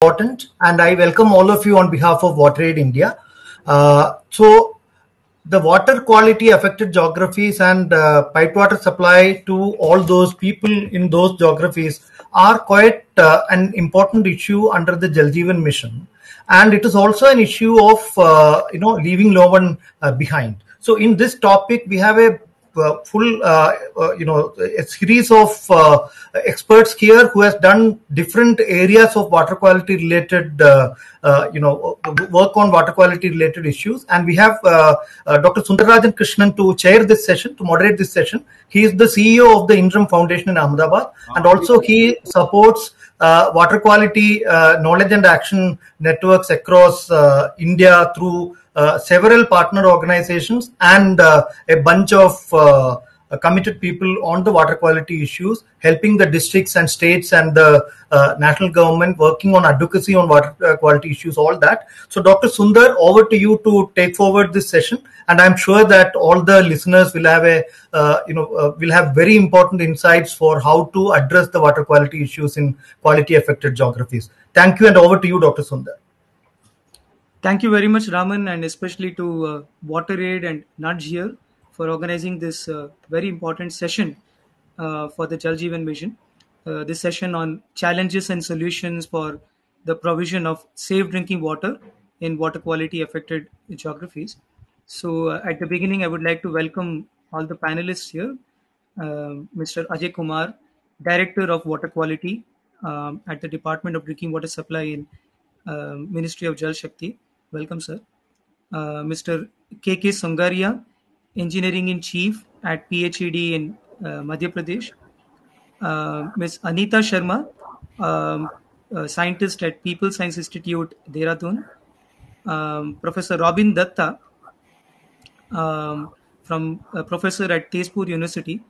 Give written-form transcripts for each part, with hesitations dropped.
Important, and I welcome all of you on behalf of WaterAid India. So, the water quality affected geographies and piped water supply to all those people in those geographies are quite an important issue under the Jal Jeevan mission, and it is also an issue of leaving no one behind. So, in this topic, we have a a series of experts here who has done different areas of water quality related work on water quality related issues, and we have Dr. Sundararajan Krishnan to chair this session, to moderate this session. He is the CEO of the Indram Foundation in Ahmedabad, and also he supports water quality knowledge and action networks across India through several partner organizations and a bunch of committed people on the water quality issues, helping the districts and states and the national government working on advocacy on water quality issues, all that. So Dr. Sundar, over to you to take forward this session, and I'm sure that all the listeners will have will have very important insights for how to address the water quality issues in quality affected geographies. Thank you, and over to you, Dr. Sundar. Thank you very much, Raman, and especially to WaterAid and Nudge here for organizing this very important session for the Jal Jeevan Mission. This session on challenges and solutions for the provision of safe drinking water in water quality affected geographies. So, at the beginning, I would like to welcome all the panelists here. Mr. Ajay Kumar, Director of Water Quality at the Department of Drinking Water Supply in Ministry of Jal Shakti. Welcome, sir. Mr. K.K. Songaria, Engineering in Chief at PHED in Madhya Pradesh. Ms. Anita Sharma, Scientist at People Science Institute, Dehradun. Professor Robin Datta, from Professor at Tezpur University.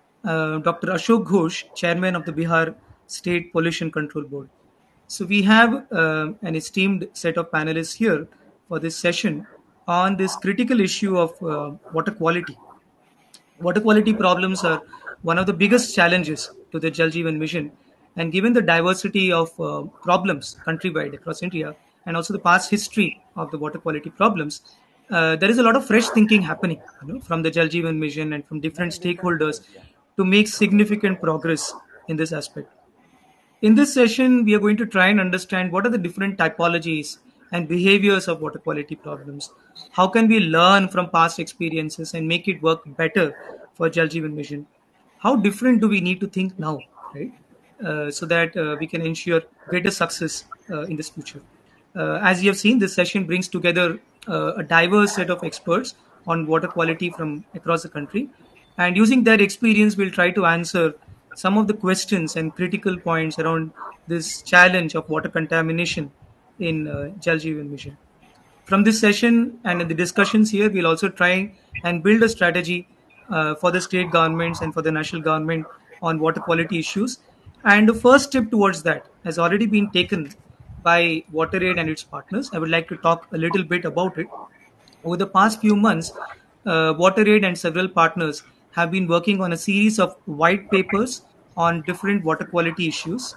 Dr. Ashok Ghosh, Chairman of the Bihar State Pollution Control Board. So we have an esteemed set of panelists here for this session on this critical issue of water quality. Water quality problems are one of the biggest challenges to the Jal Jeevan Mission, and given the diversity of problems countrywide across India and also the past history of the water quality problems, there is a lot of fresh thinking happening from the Jal Jeevan Mission and from different stakeholders to make significant progress in this aspect. In this session, we are going to try and understand what are the different typologies and behaviors of water quality problems. How can we learn from past experiences and make it work better for Jal Jeevan Mission? How different do we need to think now, right? So that we can ensure greater success in this future. As you have seen, this session brings together a diverse set of experts on water quality from across the country. And using their experience, we'll try to answer some of the questions and critical points around this challenge of water contamination in Jal Jeevan Mission. From this session and in the discussions here, we'll also try and build a strategy for the state governments and for the national government on water quality issues. And the first step towards that has already been taken by WaterAid and its partners. I would like to talk a little bit about it. Over the past few months, WaterAid and several partners have been working on a series of white papers on different water quality issues.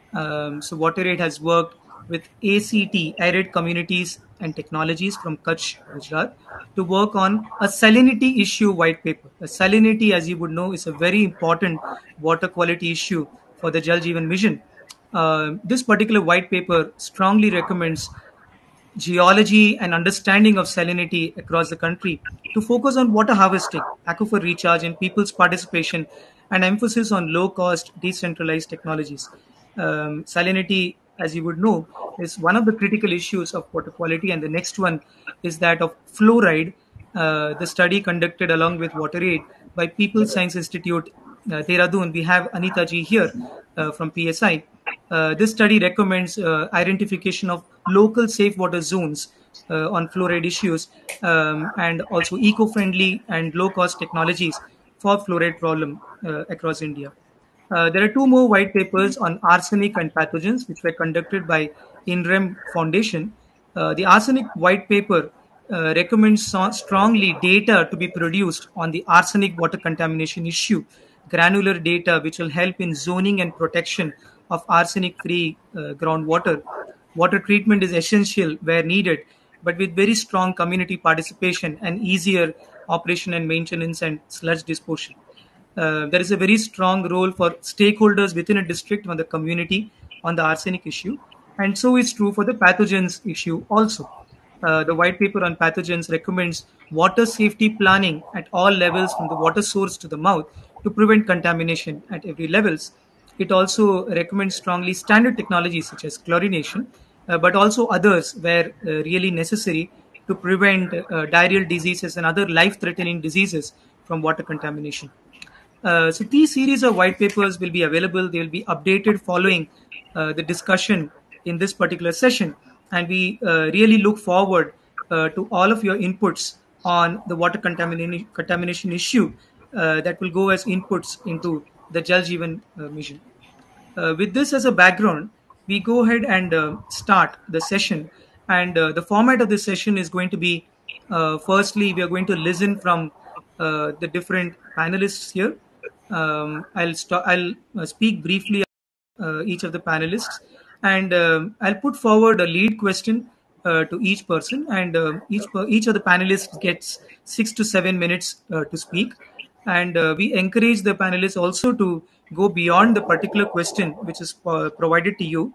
So WaterAid has worked with ACT, Arid Communities and Technologies from Kutch, Gujarat, to work on a salinity issue white paper. Salinity, as you would know, is a very important water quality issue for the Jal Jeevan Mission. This particular white paper strongly recommends geology and understanding of salinity across the country to focus on water harvesting, aquifer recharge, and people's participation, and emphasis on low-cost, decentralized technologies. Salinity, as you would know, is one of the critical issues of water quality, and the next one is that of fluoride. The study conducted along with WaterAid by People Science Institute, Dehradun. We have Anita ji here from PSI. This study recommends identification of local safe water zones on fluoride issues and also eco-friendly and low-cost technologies for fluoride problem across India. There are two more white papers on arsenic and pathogens, which were conducted by Indram Foundation. The arsenic white paper recommends strongly data to be produced on the arsenic water contamination issue, granular data which will help in zoning and protection of arsenic-free groundwater. water treatment is essential where needed, but with very strong community participation and easier operation and maintenance and sludge disposal. There is a very strong role for stakeholders within a district on the community on the arsenic issue, and so is true for the pathogens issue also. The white paper on pathogens recommends water safety planning at all levels from the water source to the mouth to prevent contamination at every levels. It also recommends strongly standard technologies such as chlorination, but also others where really necessary to prevent diarrheal diseases and other life-threatening diseases from water contamination. So these series of white papers will be available. They will be updated following the discussion in this particular session. And we really look forward to all of your inputs on the water contamination issue that will go as inputs into the Jal Jeevan mission. With this as a background, we go ahead and start the session. And the format of this session is going to be, firstly, we are going to listen from the different panelists here. I'll speak briefly each of the panelists, and I'll put forward a lead question to each person, and each of the panelists gets 6 to 7 minutes to speak. And we encourage the panelists also to go beyond the particular question which is provided to you,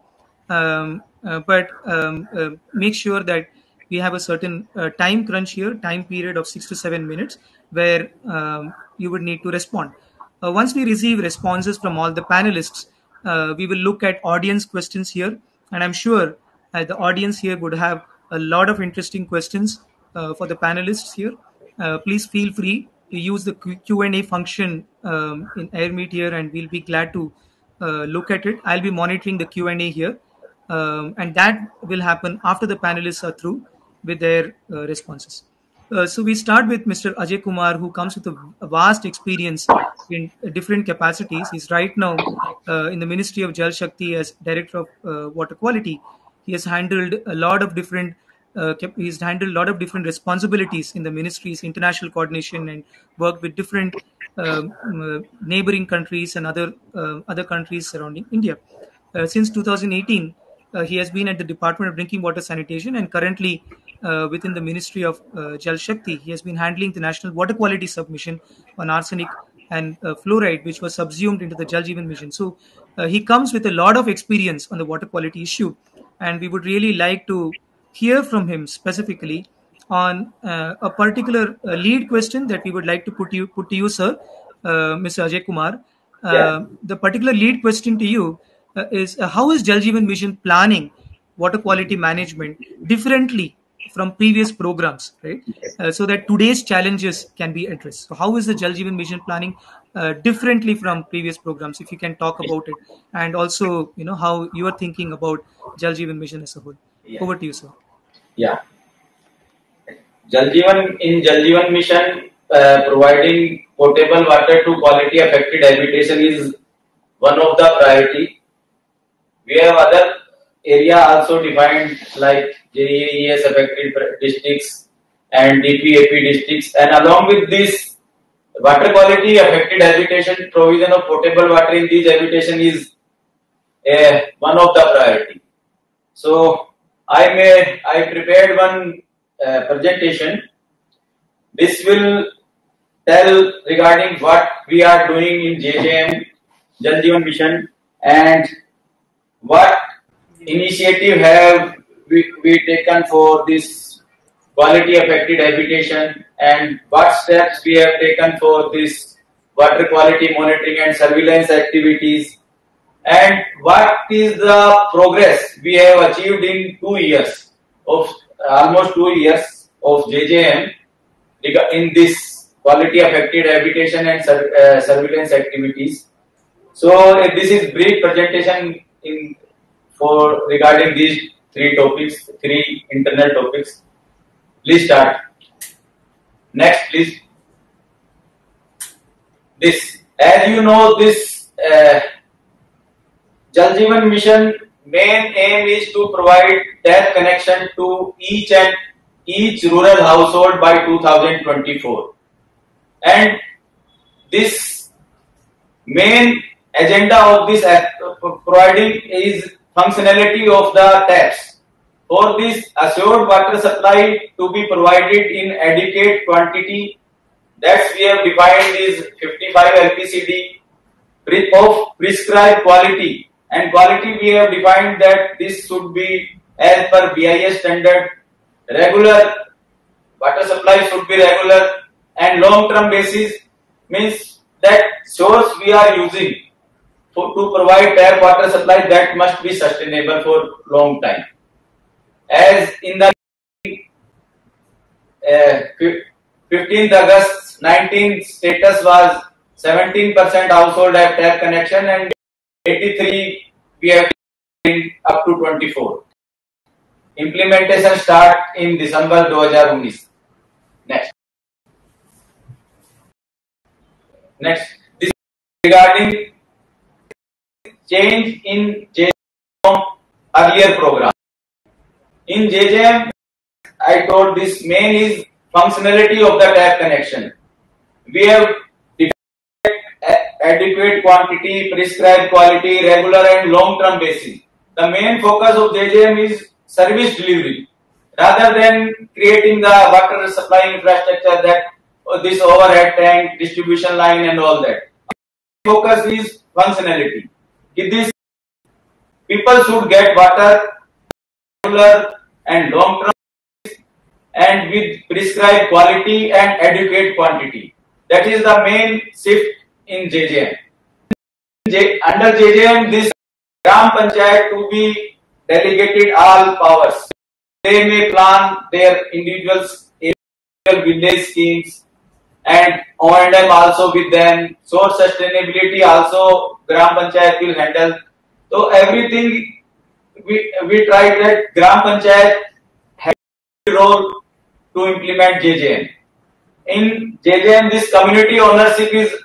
but make sure that we have a certain time crunch here, time period of 6 to 7 minutes, where you would need to respond. Once we receive responses from all the panelists, we will look at audience questions here, and I'm sure the audience here would have a lot of interesting questions for the panelists here. Please feel free to use the Q&A function in Airmeet here, and we'll be glad to look at it. I'll be monitoring the Q&A here, and that will happen after the panelists are through with their responses. So we start with Mr. Ajay Kumar, who comes with a vast experience in different capacities. He's right now in the Ministry of Jal Shakti as Director of Water Quality. He has handled a lot of different responsibilities in the ministry's international coordination and worked with different neighboring countries and other countries surrounding India. Since 2018, he has been at the Department of Drinking Water Sanitation, and currently within the Ministry of Jal Shakti, he has been handling the National Water Quality Submission on arsenic and fluoride, which was subsumed into the Jal Jeevan mission. So he comes with a lot of experience on the water quality issue, and we would really like to hear from him specifically on a particular lead question that we would like to put to you, sir, Mr. Ajay Kumar. The particular lead question to you is how is Jal Jeevan mission planning water quality management differently from previous programs, right? So that today's challenges can be addressed. So how is the Jal Jeevan mission planning differently from previous programs? If you can talk about it, and also, you know, how you are thinking about Jal Jeevan mission as a whole. Over to you, sir. Yeah. Jal Jeevan mission, providing potable water to quality affected habitation is one of the priority. We have other area also defined like JEES affected districts and DPAP districts, and along with this, water quality affected habitation, provision of potable water in these habitation is one of the priority. So I prepared one presentation. This will tell regarding what we are doing in JJM, Jal Jeevan mission, and what initiative have we taken for this quality affected habitation, and what steps we have taken for this water quality monitoring and surveillance activities, and what is the progress we have achieved in 2 years of almost 2 years of JJM in this quality affected habitation and surveillance activities. So this is brief presentation for regarding these three internal topics. Please start. Next, please. This, as you know, this Jal Jeevan mission main aim is to provide tap connection to each rural household by 2024, and this main agenda of this providing is functionality of the taps. For this assured water supply to be provided in adequate quantity, that we have defined is 55 LPCD of prescribed quality, and quality we have defined that this should be as per BIS standard. Regular water supply should be regular, and long-term basis means that source we are using to provide tap water supply, that must be sustainable for long time. As in the 15th August 19 status was 17% household have tap connection, and 83 we have up to 24. Implementation start in December 2019. Next, this is regarding change in JJM from earlier program. In JJM, I told this main is functionality of the tap connection. We have adequate quantity, prescribed quality, regular and long-term basis. The main focus of JJM is service delivery, rather than creating the water supply infrastructure, that this overhead tank, distribution line and all that. Focus is functionality. If this people should get water regular and long term and with prescribed quality and adequate quantity. That is the main shift in JJM. Under JJM, this Gram Panchayat to be delegated all powers. They may plan their individual village schemes, and O&M also with them. Source sustainability also Gram Panchayat will handle. So everything we tried that Gram Panchayat has a role to implement JJM. In JJM, this community ownership is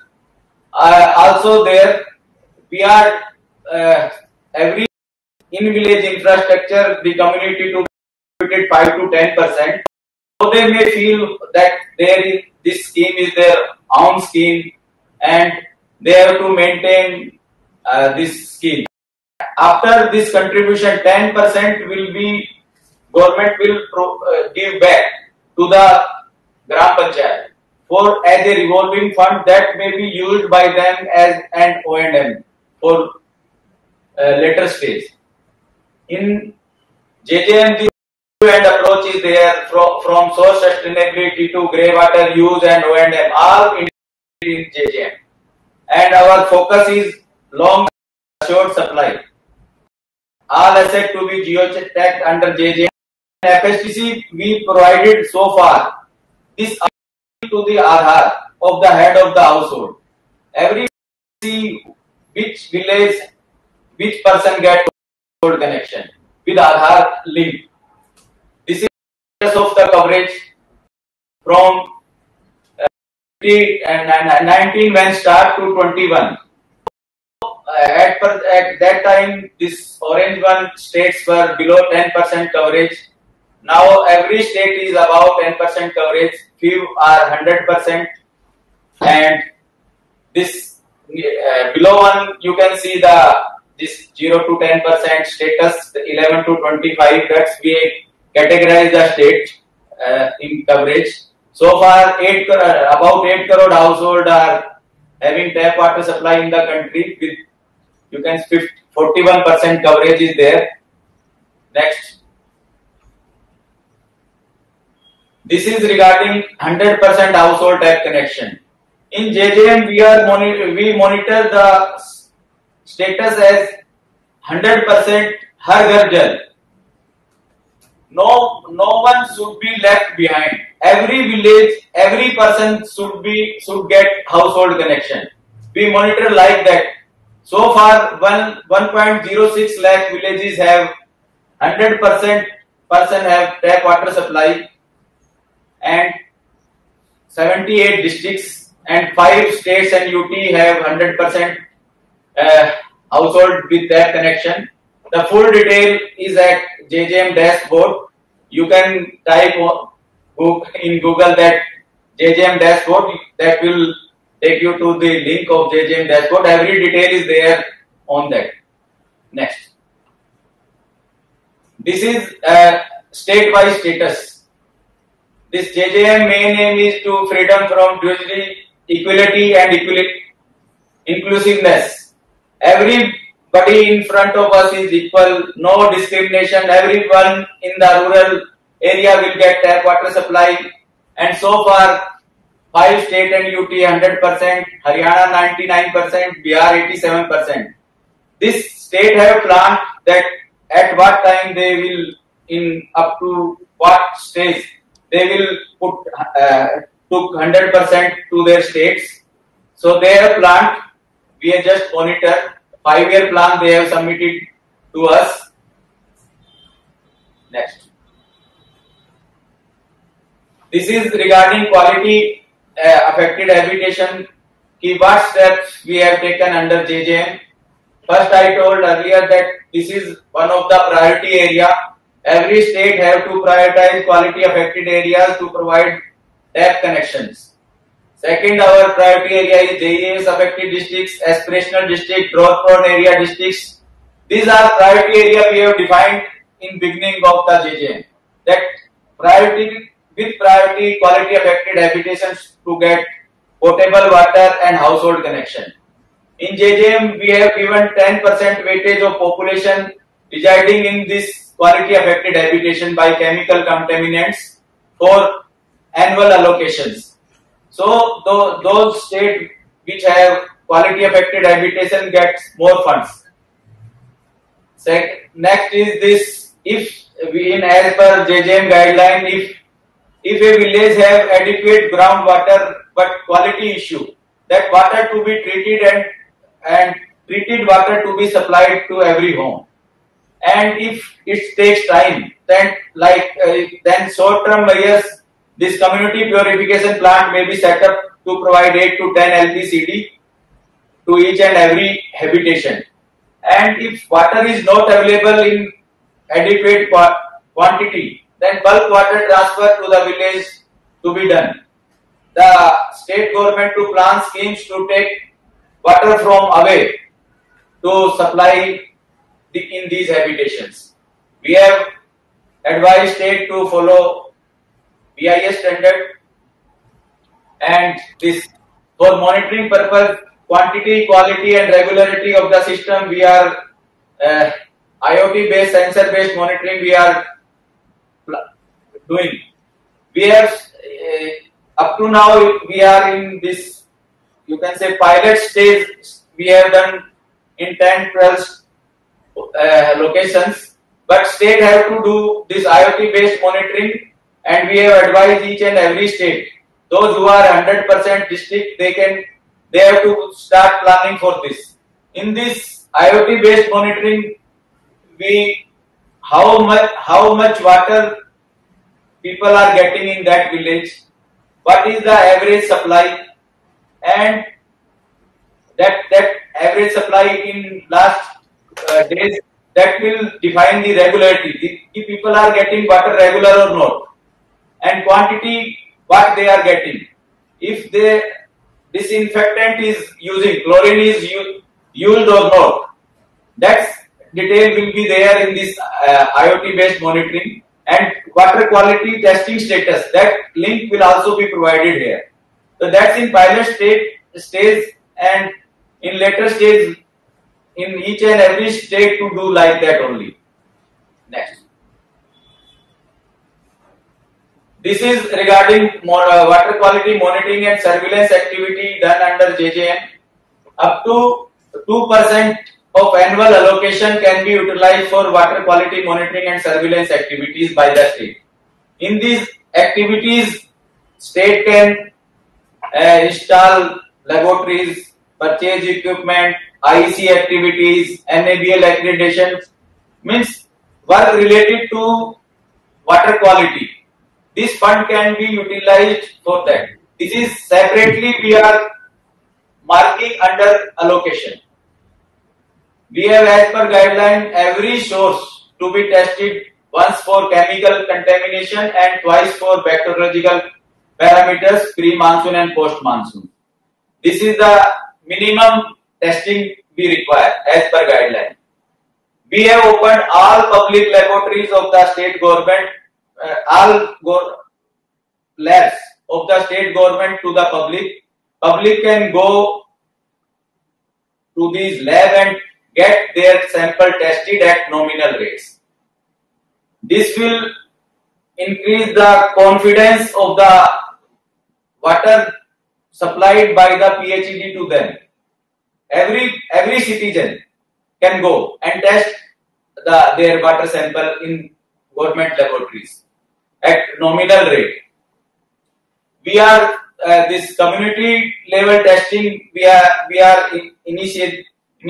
also there. We are every in village infrastructure, the community to contribute 5 to 10%. So they may feel that this scheme is their own scheme, and they have to maintain this scheme. After this contribution, 10% will be government will give back to the Gram Panchayat for as a revolving fund that may be used by them as an O&M for later stage. In JJM, the end approach is there from source sustainability to grey water use and O&M, all in JJM. And our focus is long assured supply. All assets to be geo-tagged under JJM. FSTC we provided so far this to the Aadhaar of the head of the household. Every see which village, which person get household connection with Aadhaar link. This is of the coverage from 19 when start to 21. At that time, this orange one states were below 10% coverage. Now every state is about 10% coverage. Few are 100%, and this below one you can see this 0 to 10% status, 11 to 25. That's we categorize the state in coverage. So far, about 8 crore households are having tap water supply in the country. With you can 41% coverage is there. Next. This is regarding 100% household tap connection. In JJM, we monitor the status as 100% Har Ghar Jal. No one should be left behind. Every village, every person should get household connection. We monitor like that. So far, 1.06 lakh villages have 100% person have tap water supply, and 78 districts and 5 states and UT have 100% household with tap connection. The full detail is at JJM dashboard. You can type in Google that JJM dashboard. That will take you to the link of JJM dashboard. Every detail is there on that. Next. This is state-wise status. This JJM main aim is to freedom from usury, equality and inclusiveness. Everybody in front of us is equal, no discrimination. Everyone in the rural area will get tap water supply, and so far 5 state and UT 100%, Haryana 99%, Bihar 87%. This state have planned that at what time they will, in up to what stage they will put took 100% to their states. So they have planned. We have just monitor 5-year plan they have submitted to us. Next. This is regarding quality affected habitation. Key what steps we have taken under JJM. First, I told earlier that this is one of the priority area. Every state have to prioritize quality affected areas to provide tap connections. Second, our priority area is JES affected districts, aspirational district, drought prone area districts. These are priority area we have defined in beginning of the JJM. That priority with priority quality affected habitations to get potable water and household connection. In JJM, we have given 10% weightage of population residing in this quality affected habitation by chemical contaminants for annual allocations. So those states which have quality affected habitation gets more funds. Next is this: if we, in as per JJM guideline, if a village have adequate groundwater but quality issue, that water to be treated and treated water to be supplied to every home. And if it takes time, then then short-term measures, this community purification plant may be set up to provide 8 to 10 LPCD to each and every habitation. And if water is not available in adequate quantity, then bulk water transfer to the village to be done. The state government to plan schemes to take water from away to supply in these habitations. We have advised state to follow BIS standard, and this for monitoring purpose, quantity, quality and regularity of the system, we are IoT based, sensor based monitoring we are doing. We have up to now we are in this, you can say, pilot stage. We have done in 10-12 locations, but state have to do this IoT based monitoring. And we have advised each and every state, those who are 100% district, they have to start planning for this. In this IoT based monitoring, how much water people are getting in that village, what is the average supply, and that average supply in last days, that will define the regularity. If people are getting water regular or not. And quantity, what they are getting. If the disinfectant is using, chlorine is used or not, that detail will be there in this IoT based monitoring. And water quality testing status, that link will also be provided here. So that's in pilot stage, and in later stage in each and every state to do like that only. Next. This is regarding water quality monitoring and surveillance activity done under JJM. Up to 2% of annual allocation can be utilized for water quality monitoring and surveillance activities by the state. In these activities, state can install laboratories, purchase equipment, IEC activities, NABL accreditation, means work related to water quality. This fund can be utilized for that. This is separately we are marking under allocation. We have, as per guideline, every source to be tested once for chemical contamination and twice for bacteriological parameters pre-monsoon and post-monsoon. This is the minimum testing we require as per guideline. We have opened all public laboratories of the state government, labs of the state government to the public. Public can go to these labs and get their sample tested at nominal rates. This will increase the confidence of the water supplied by the PHED to them. Every citizen can go and test their water sample in government laboratories at nominal rate. We are this community level testing. We are initiated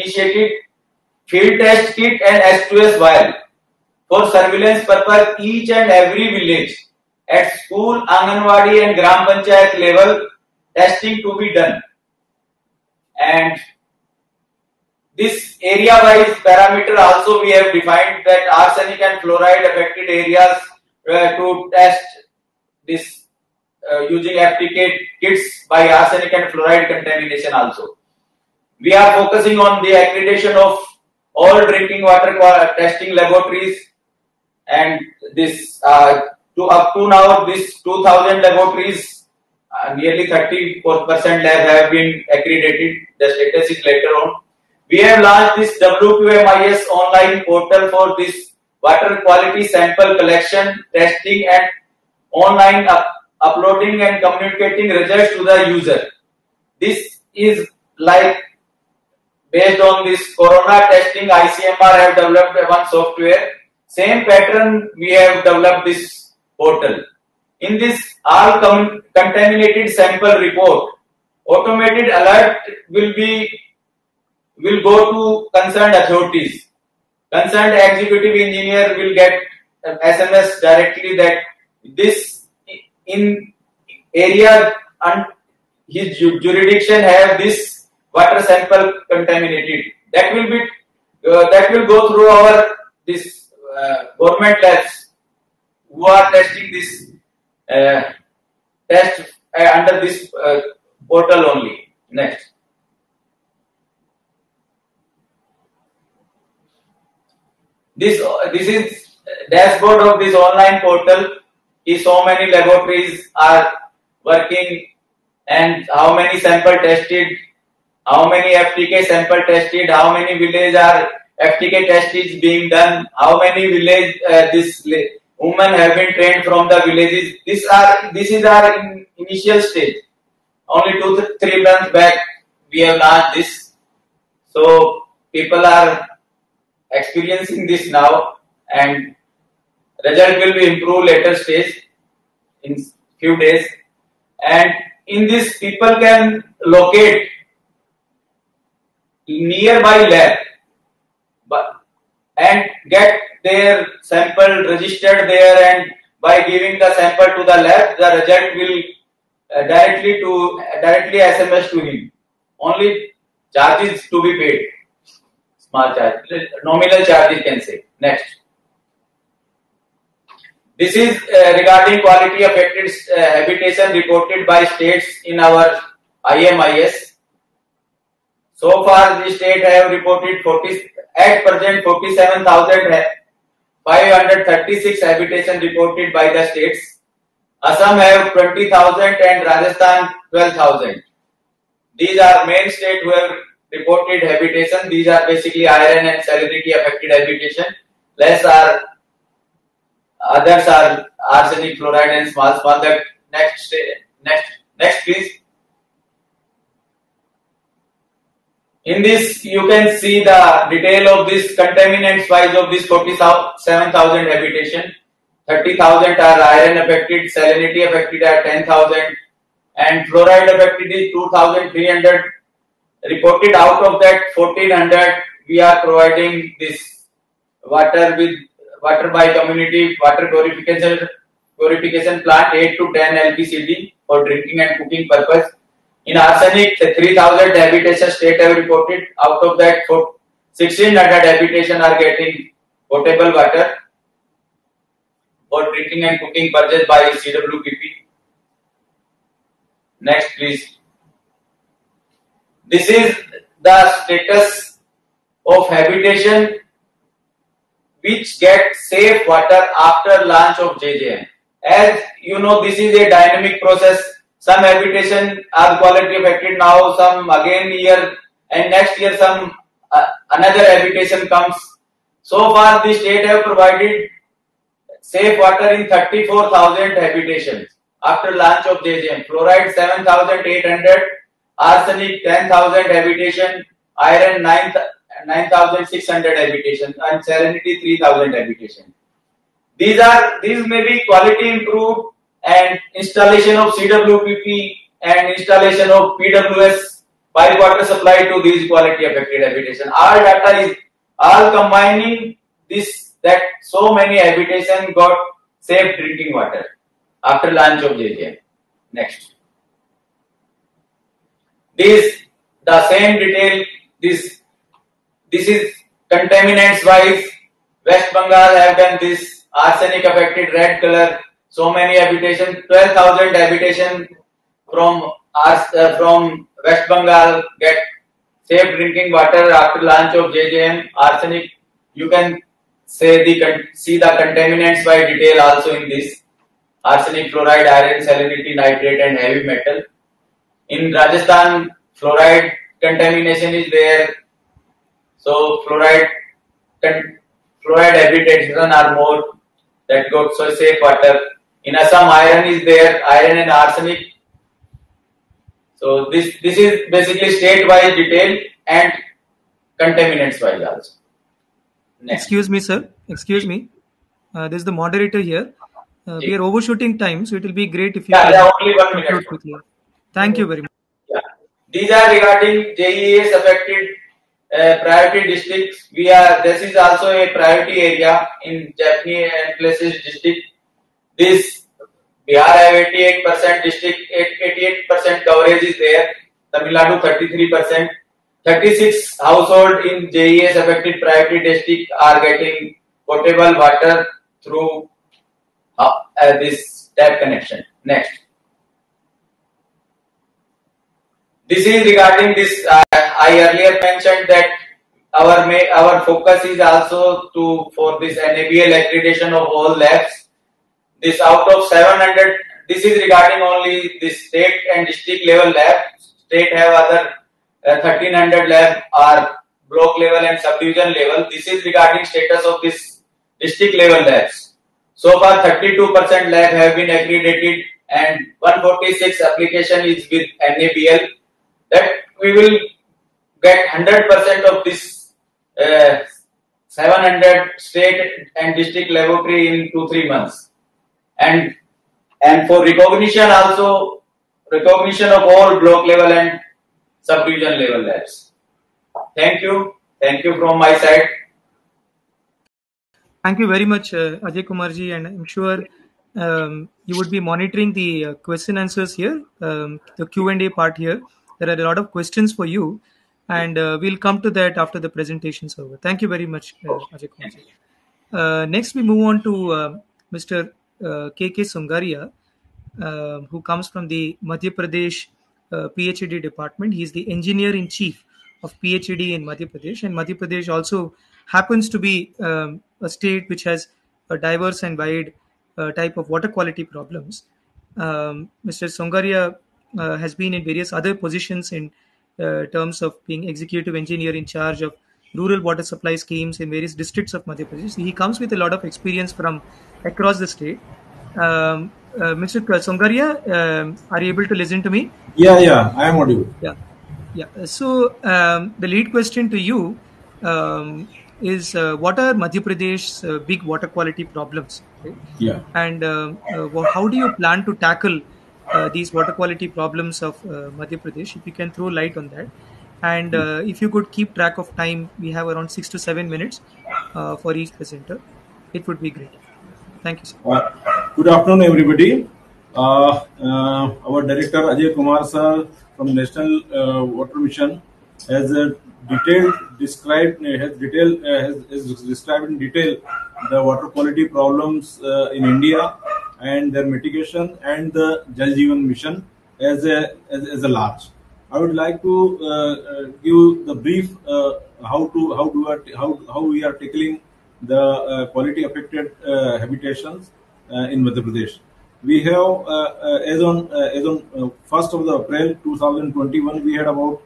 field test kit and S2S vial for surveillance purpose each and every village at school, Anganwadi and Gram Panchayat level testing to be done. And this area-wise parameter also we have defined that arsenic and fluoride affected areas to test this using FTK kits by arsenic and fluoride contamination also. We are focusing on the accreditation of all drinking water testing laboratories, and this up to now this 2000 laboratories, nearly 34% lab have been accredited. The status is later on. We have launched this W2MIS online portal for this water quality sample collection, testing and online uploading and communicating results to the user. This is like based on this corona testing, ICMR have developed one software. Same pattern we have developed this portal. In this all contaminated sample report, automated alert will go to concerned authorities. Concerned executive engineer will get SMS directly that this in area and his jurisdiction have this water sample contaminated. That will go through our this government labs who are testing this test under this portal only. Next. This is dashboard of this online portal. Is so many laboratories are working and how many sample tested, how many FTK sample tested, how many village are FTK test is being done, how many village this women have been trained from the villages. This is our initial stage. Only 2 to 3 months back we have launched this. So people are experiencing this now, and result will be improved later stage in few days. And in this people can locate nearby lab and get their sample registered there, and by giving the sample to the lab, the result will directly SMS to him. Only charges to be paid. Small charge, nominal charge you can say. Next. This is regarding quality affected habitation reported by states in our IMIS. So far, the state have reported 47,536 habitation reported by the states. Assam have 20,000 and Rajasthan 12,000. These are main states who have reported habitation. These are basically iron and salinity affected habitation. Others are arsenic, fluoride and small. The next please. In this you can see the detail of this contaminants wise of this 47,000 habitation. 30,000 are iron affected, salinity affected are 10,000 and fluoride affected is 2,300 reported. Out of that 1,400 we are providing this water by community water purification plant 8 to 10 LPCD for drinking and cooking purpose. In arsenic, 3,000 habitation state have reported. Out of that, 1,600 habitation are getting potable water for drinking and cooking purchased by CWPP. Next, please. This is the status of habitation which get safe water after launch of JJM. As you know, this is a dynamic process. Some habitation are quality affected now, some again year, and next year some another habitation comes. So far, the state have provided safe water in 34,000 habitations after launch of JJM. Fluoride 7,800, arsenic 10,000 habitation, iron 9,600 habitation, and salinity 3,000 habitation. These may be quality improved and installation of CWPP and installation of PWS pipe water supply to these quality affected habitation. Our data is all combining this, that so many habitation got safe drinking water after launch of JJM. Next. This the same detail. This is contaminants wise. West Bengal have done this. Arsenic affected red color. So many habitation. 12,000 habitation from West Bengal get safe drinking water after launch of JJM. Arsenic. You can see the contaminants by detail also in this. Arsenic, fluoride, iron, salinity, nitrate, and heavy metal. In Rajasthan, fluoride contamination is there. So fluoride habitation are more that got so safe water. In Assam, iron is there, iron and arsenic. So this is basically state-wise detail and contaminants-wise also. Next. Excuse me, sir. Excuse me. This is the moderator here. We are overshooting time, so it will be great if you can only 1 minute. Quickly. Thank you very much. Yeah. These are regarding JEAs affected priority districts. This is also a priority area in Japanese and places district. This Bihar have 88% district, 88% coverage is there. Tamil Nadu 33%. 36 household in JEAs affected priority district are getting potable water through this tap connection. Next. This is regarding this. I earlier mentioned that our focus is also for this NABL accreditation of all labs. This out of 700. This is regarding only the state and district level lab. State have other 1,300 lab are block level and subdivision level. This is regarding status of this district level labs. So far, 32% lab have been accredited and 146 application is with NABL. That we will get 100% of this 700 state and district laboratory in 2-3 months. And for recognition also, recognition of all block level and subdivision level labs. Thank you. Thank you from my side. Thank you very much, Ajay Kumarji, and I'm sure you would be monitoring the question answers here, the Q&A part here. There are a lot of questions for you, and we'll come to that after the presentation is over. Thank you very much, Ajay Kumarji. Next, we move on to Mr. K.K. Songaria, who comes from the Madhya Pradesh PhD department. He is the engineer-in-chief of PhD in Madhya Pradesh, and Madhya Pradesh also happens to be a state which has a diverse and wide type of water quality problems. Mr. Songaria has been in various other positions in terms of being executive engineer in charge of rural water supply schemes in various districts of Madhya Pradesh. He comes with a lot of experience from across the state. Mr. Songaria, are you able to listen to me? Yeah, I am audible. Yeah. So the lead question to you is what are Madhya Pradesh's big water quality problems? Right? Yeah. And how do you plan to tackle these water quality problems of Madhya Pradesh? If you can throw light on that. And if you could keep track of time, we have around 6 to 7 minutes for each presenter. It would be great. Thank you, sir. Good afternoon, everybody. Our director Ajay Kumar sir from National Water Mission has described in detail the water quality problems in India and their mitigation and the Jal Jeevan Mission as a large. I would like to give the brief how we are tackling the quality affected habitations in Madhya Pradesh. We have as on 1st of April 2021, we had about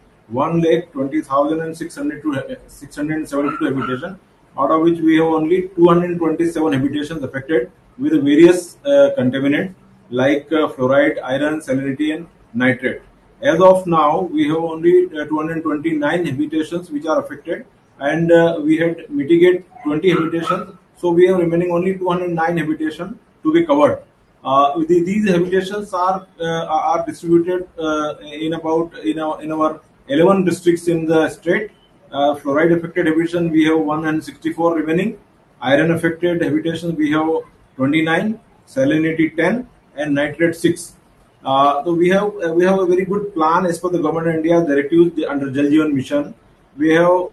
1,20,672 habitation, out of which we have only 227 habitations affected with various contaminants like fluoride, iron, salinity, and nitrate. As of now, we have only 229 habitations which are affected, and we had mitigate 20 habitations, so we have remaining only 209 habitations to be covered. These habitations are distributed in our 11 districts in the state. Fluoride affected habitation we have 164 remaining. Iron affected habitation we have 29, salinity 10, and nitrate 6. So we have a very good plan as per the Government of India directives under Jal Jeevan Mission. We have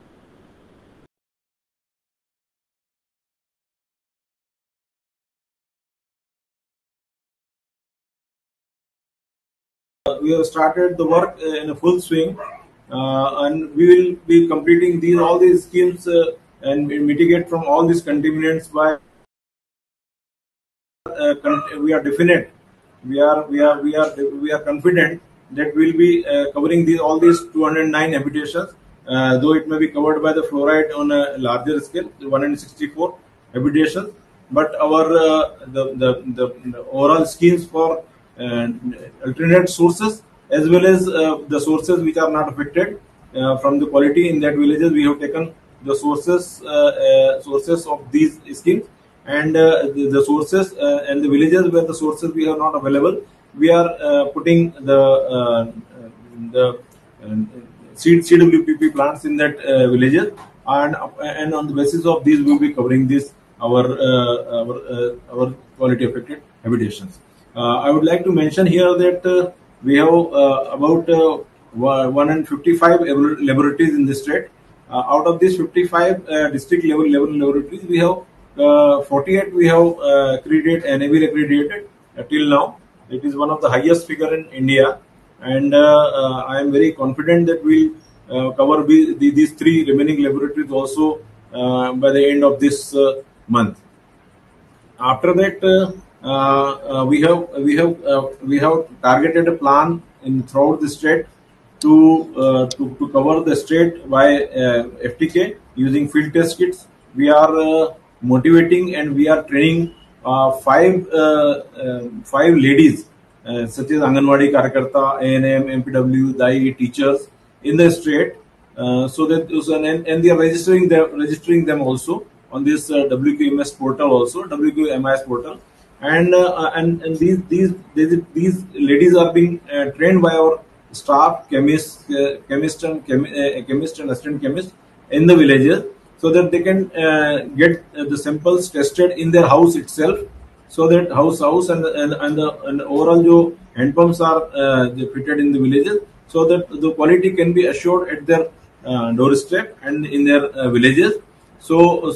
started the work in a full swing, and we will be completing all these schemes and mitigate from all these contaminants by. We are definite. We are confident that we will be covering all these 209 habitations, though it may be covered by the fluoride on a larger scale, 164 habitations. But our the overall schemes for alternate sources as well as the sources which are not affected from the quality in that villages, we have taken the sources of these schemes, and the sources and the villages where the sources we are not available, we are putting the CWPP plants in that villages, and on the basis of these we will be covering this our quality affected habitations. I would like to mention here that we have about 155 laboratories in the state. Out of these 55 district level laboratories, we have 48 we have accredited and NABL accredited till now. It is one of the highest figure in India, and I am very confident that we will cover these 3 remaining laboratories also by the end of this month. After that, we have targeted a plan throughout the state to cover the state by FTK using field test kits. We are motivating and we are training 5 ladies such as Anganwadi Karyakarta, ANM, MPW, DAI teachers in the state, so that and they are registering them also on this WQMS portal, also WQMIS portal, and these ladies are being trained by our staff chemist and assistant chemist in the villages, so that they can get the samples tested in their house itself, so that house and the overall jo hand pumps are fitted in the villages, so that the quality can be assured at their doorstep and in their villages. So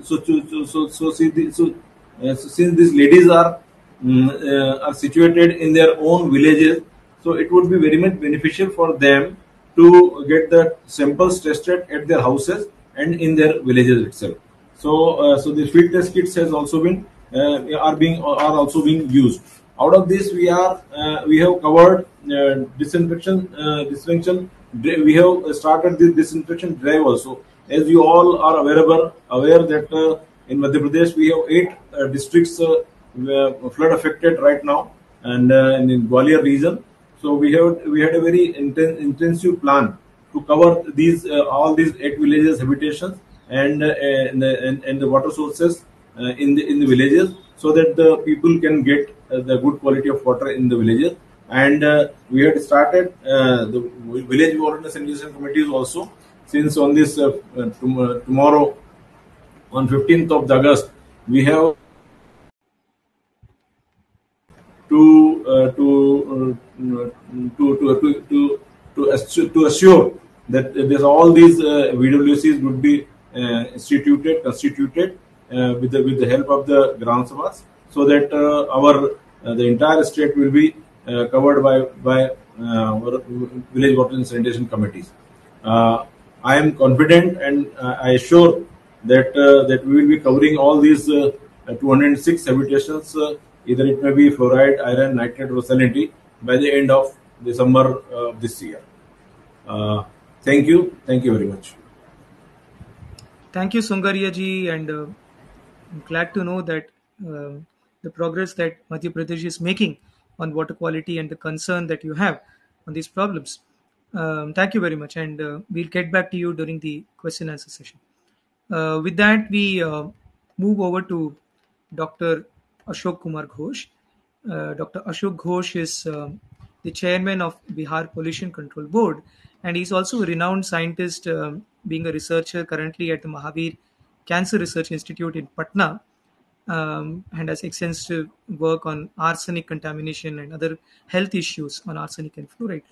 since these ladies are situated in their own villages, so it would be very much beneficial for them to get the samples tested at their houses and in their villages itself. So the field test kits has also been are also being used. Out of this, we have covered disinfection. We have started this disinfection drive also. As you all are aware that in Madhya Pradesh we have 8 districts flood affected right now, and in Gwalior region. So we had a very intensive plan to cover all these 8 villages habitations and the water sources in the villages, so that the people can get the good quality of water in the villages. And we had started the village water sanitation committees also, since on this tomorrow on 15th of August we have to assure that all these VWCs would be constituted with the help of the Gram Sabhas, so that the entire state will be covered by village water and sanitation committees. I am confident and I assure that we will be covering all these 206 habitations, either it may be fluoride, iron, nitrate, or salinity, by the end of December this year. Thank you very much. Thank you, Sungaria ji, and I'm glad to know that the progress that Madhya Pradesh is making on water quality and the concern that you have on these problems. Thank you very much, and we'll get back to you during the question answer session. With that, we move over to Dr. Ashok Kumar Ghosh. Dr. Ashok Ghosh is the chairman of Bihar Pollution Control Board, and he's also a renowned scientist, being a researcher currently at the Mahavir Cancer Research Institute in Patna, and has extensive work on arsenic contamination and other health issues on arsenic and fluoride.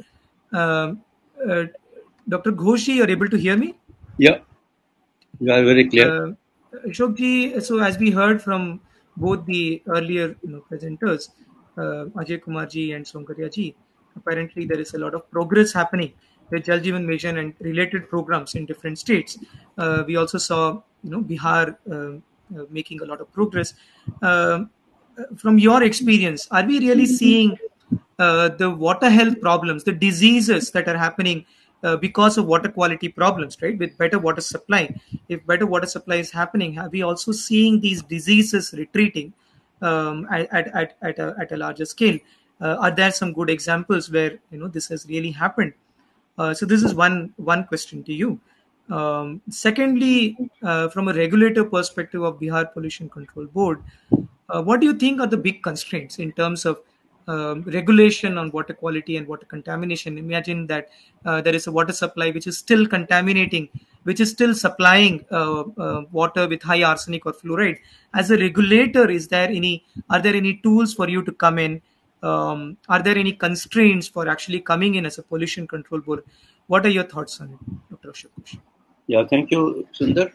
Dr. Ghoshi, you're able to hear me? Yeah, you are very clear. Ashokji, so as we heard from both the earlier presenters, Ajay Kumarji and Sonkaryaji, apparently there is a lot of progress happening with Jal Jeevan Mission and related programs in different states. We also saw Bihar making a lot of progress. From your experience, are we really seeing the water health problems, the diseases that are happening because of water quality problems, right? With better water supply, if better water supply is happening, are we also seeing these diseases retreating at a larger scale? Are there some good examples where this has really happened? So this is one question to you. Secondly, from a regulator perspective of Bihar Pollution Control Board, what do you think are the big constraints in terms of regulation on water quality and water contamination? Imagine that there is a water supply which is still contaminating, which is still supplying water with high arsenic or fluoride. As a regulator, are there any tools for you to come in? Are there any constraints for actually coming in as a pollution control board? What are your thoughts on it, Dr. Ashok? Yeah, thank you, Sundar.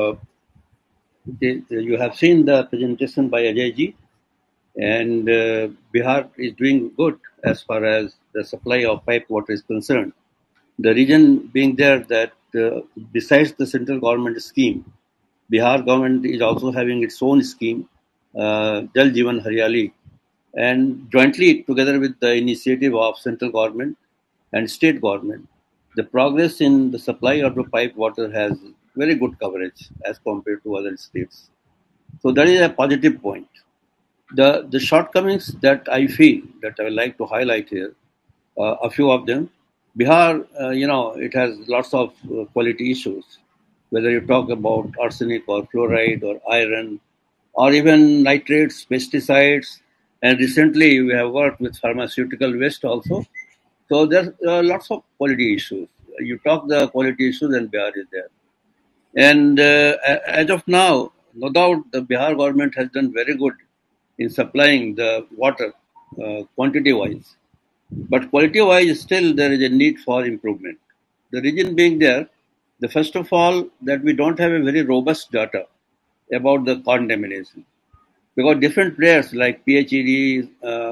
You have seen the presentation by Ajay ji, and Bihar is doing good as far as the supply of pipe water is concerned. The reason being there that besides the central government scheme, Bihar government is also having its own scheme, Jal Jeevan Haryali, and jointly together with the initiative of central government and state government, the progress in the supply of the pipe water has very good coverage as compared to other states. So that is a positive point. The shortcomings that I feel that I would like to highlight here, a few of them. Bihar, it has lots of quality issues, whether you talk about arsenic or fluoride or iron or even nitrates, pesticides, and recently we have worked with pharmaceutical waste also. So there's lots of quality issues. You talk the quality issues and Bihar is there. And as of now, no doubt the Bihar government has done very good in supplying the water quantity-wise. But quality-wise, still there is a need for improvement. The reason being there, first of all, that we don't have a very robust data about the contamination. Because different players like PHED,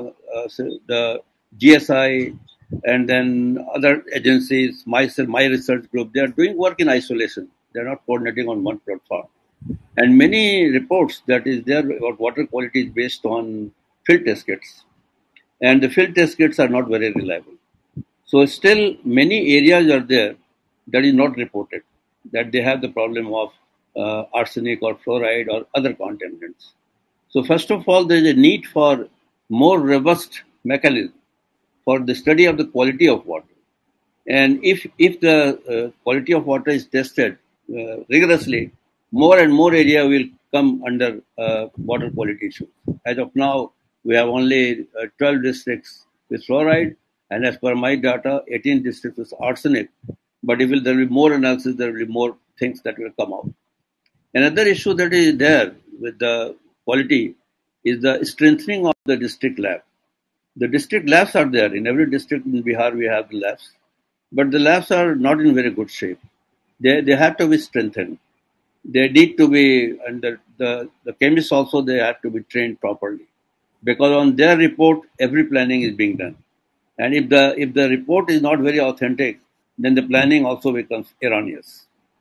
the GSI, and then other agencies, myself, my research group, they are doing work in isolation. They are not coordinating on one platform. And many reports that is there about water quality is based on field test kits. And the field test kits are not very reliable. So still many areas are there that is not reported, that they have the problem of arsenic or fluoride or other contaminants. So first of all, there is a need for more robust mechanism for the study of the quality of water. And if the quality of water is tested rigorously, more and more area will come under water quality issues. As of now, we have only 12 districts with fluoride, and as per my data, 18 districts with arsenic. But there will be more analysis, there will be more things that will come out. Another issue that is there with the quality is the strengthening of the district lab. The district labs are there. In every district in Bihar, we have the labs. But the labs are not in very good shape. They have to be strengthened. They need to be, and the chemists also, they have to be trained properly. Because on their report, every planning is being done. And if the report is not very authentic, then the planning also becomes erroneous.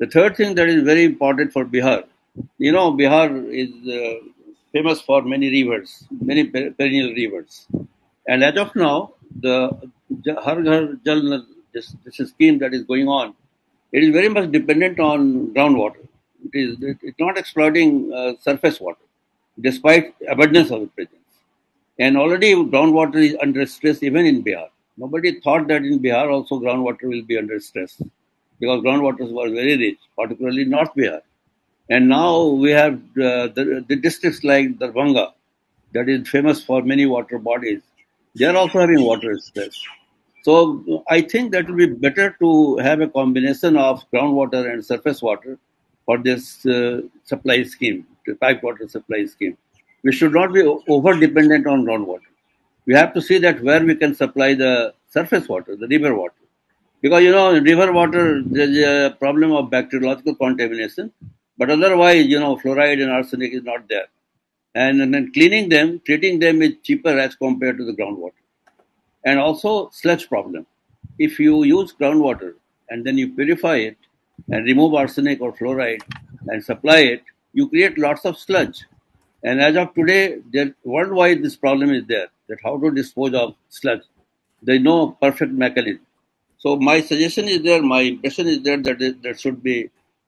The third thing that is very important for Bihar, Bihar is famous for many rivers, many perennial rivers. And as of now, the Har Ghar Jal Nal, this scheme that is going on, it is very much dependent on groundwater. It's not exploiting surface water, despite abundance of the presence. And already groundwater is under stress even in Bihar. Nobody thought that in Bihar also groundwater will be under stress because groundwater was very rich, particularly North Bihar. And now we have the districts like Darbhanga, that is famous for many water bodies. They are also having water stress. So I think that will be better to have a combination of groundwater and surface water for this supply scheme, the pipe water supply scheme. We should not be over dependent on groundwater. We have to see that where we can supply the surface water, the river water. Because, in river water, there's a problem of bacteriological contamination. But otherwise, fluoride and arsenic is not there. And then cleaning them, treating them is cheaper as compared to the groundwater. And also sludge problem. If you use groundwater and then you purify it and remove arsenic or fluoride and supply it, you create lots of sludge. And as of today, worldwide this problem is there, that how to dispose of sludge. There is no perfect mechanism. So my suggestion is there, my impression is there that there should be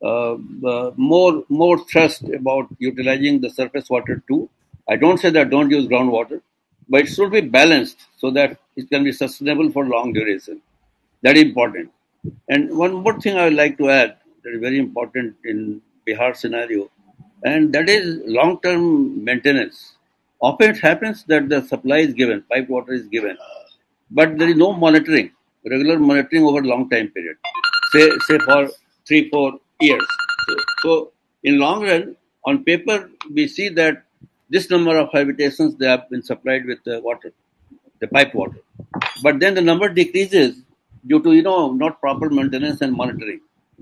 more trust about utilizing the surface water too. I don't say that don't use groundwater, but it should be balanced so that it can be sustainable for long duration. That is important. And one more thing I would like to add that is very important in Bihar scenario, and that is long-term maintenance. Often it happens that the supply is given, pipe water is given, but there is no monitoring, regular monitoring over long time period, say for 3-4 years. So in long run, on paper, we see that this number of habitations they have been supplied with water, the pipe water, but then the number decreases due to not proper maintenance and monitoring.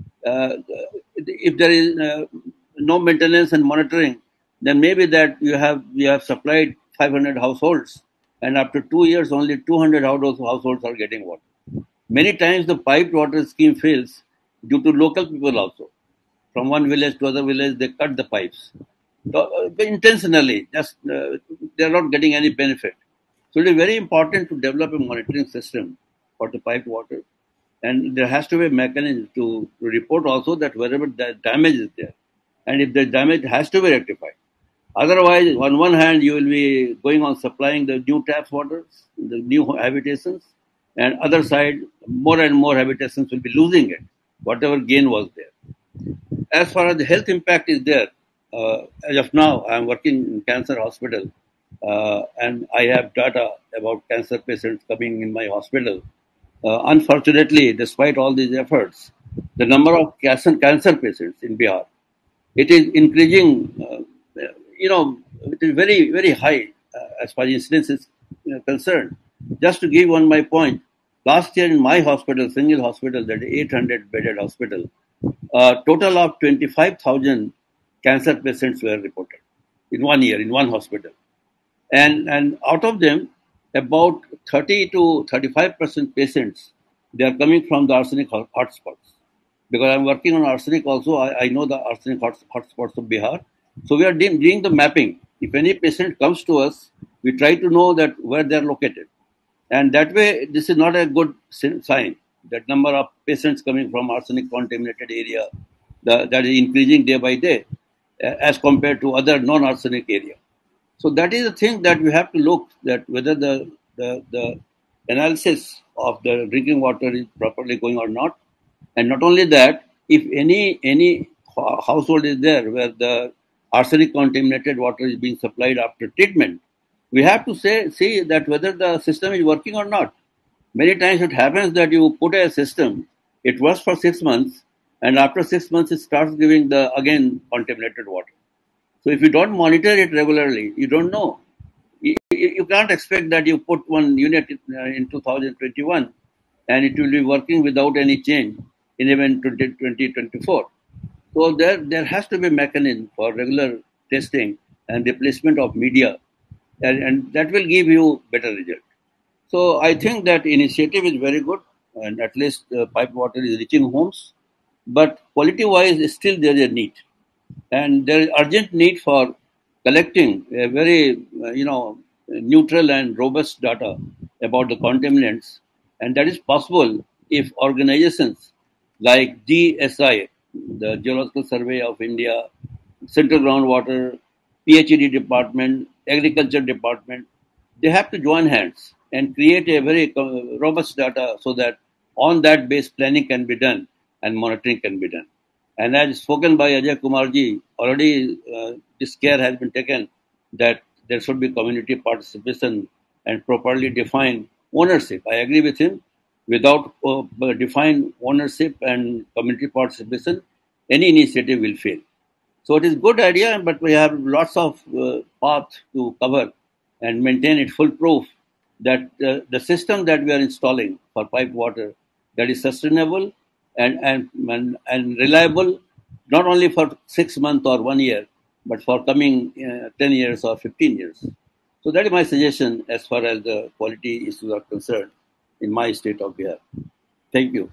If there is no maintenance and monitoring, then maybe that you have supplied 500 households, and after 2 years only 200 households are getting water. Many times the piped water scheme fails due to local people also. From one village to other village, they cut the pipes. So, intentionally, just they are not getting any benefit. So it is very important to develop a monitoring system for the piped water. And there has to be a mechanism to report also that wherever the damage is there. And if the damage has to be rectified. Otherwise, on one hand, you will be going on supplying the new tap waters, the new habitations, and other side, more and more habitations will be losing it, whatever gain was there. As far as the health impact is there, as of now, I am working in cancer hospital, and I have data about cancer patients coming in my hospital. Unfortunately, despite all these efforts, the number of cancer patients in Bihar, it is increasing. It is very, very high as far as incidence is concerned. Just to give my point, last year in my hospital, single hospital, that 800-bedded hospital, total of 25,000 cancer patients were reported in 1 year in one hospital, and out of them, about 30 to 35% patients they are coming from the arsenic hotspots. Because I'm working on arsenic also, I know the arsenic hotspots of Bihar. So we are doing the mapping. If any patient comes to us, we try to know that where they are located. And that way, this is not a good sign. That number of patients coming from arsenic contaminated area, that is increasing day by day as compared to other non-arsenic area. So that is the thing that we have to look that whether the analysis of the drinking water is properly going or not. And not only that, if any household is there where the arsenic contaminated water is being supplied after treatment, we have to see that whether the system is working or not. Many times it happens that you put a system, it works for 6 months, and after 6 months it starts giving the again contaminated water. So if you don't monitor it regularly, you don't know. You can't expect that you put one unit in 2021 and it will be working without any change in even 2024. So there has to be a mechanism for regular testing and replacement of media, and that will give you better result. So I think that initiative is very good, and at least piped water is reaching homes. but quality-wise, still there is a need, and there is urgent need for collecting a very, neutral and robust data about the contaminants, and that is possible if organizations like GSI, the Geological Survey of India, Central Groundwater, PhD department, Agriculture department, they have to join hands and create a very robust data so that on that base planning can be done and monitoring can be done. And as spoken by Ajay Kumarji, already this care has been taken that there should be community participation and properly defined ownership. I agree with him. Without defined ownership and community participation, any initiative will fail. So it is good idea, but we have lots of path to cover and maintain it foolproof that the system that we are installing for piped water that is sustainable and reliable, not only for 6 months or 1 year, but for coming 10 years or 15 years. So that is my suggestion as far as the quality issues are concerned in my state of Bihar. Thank you.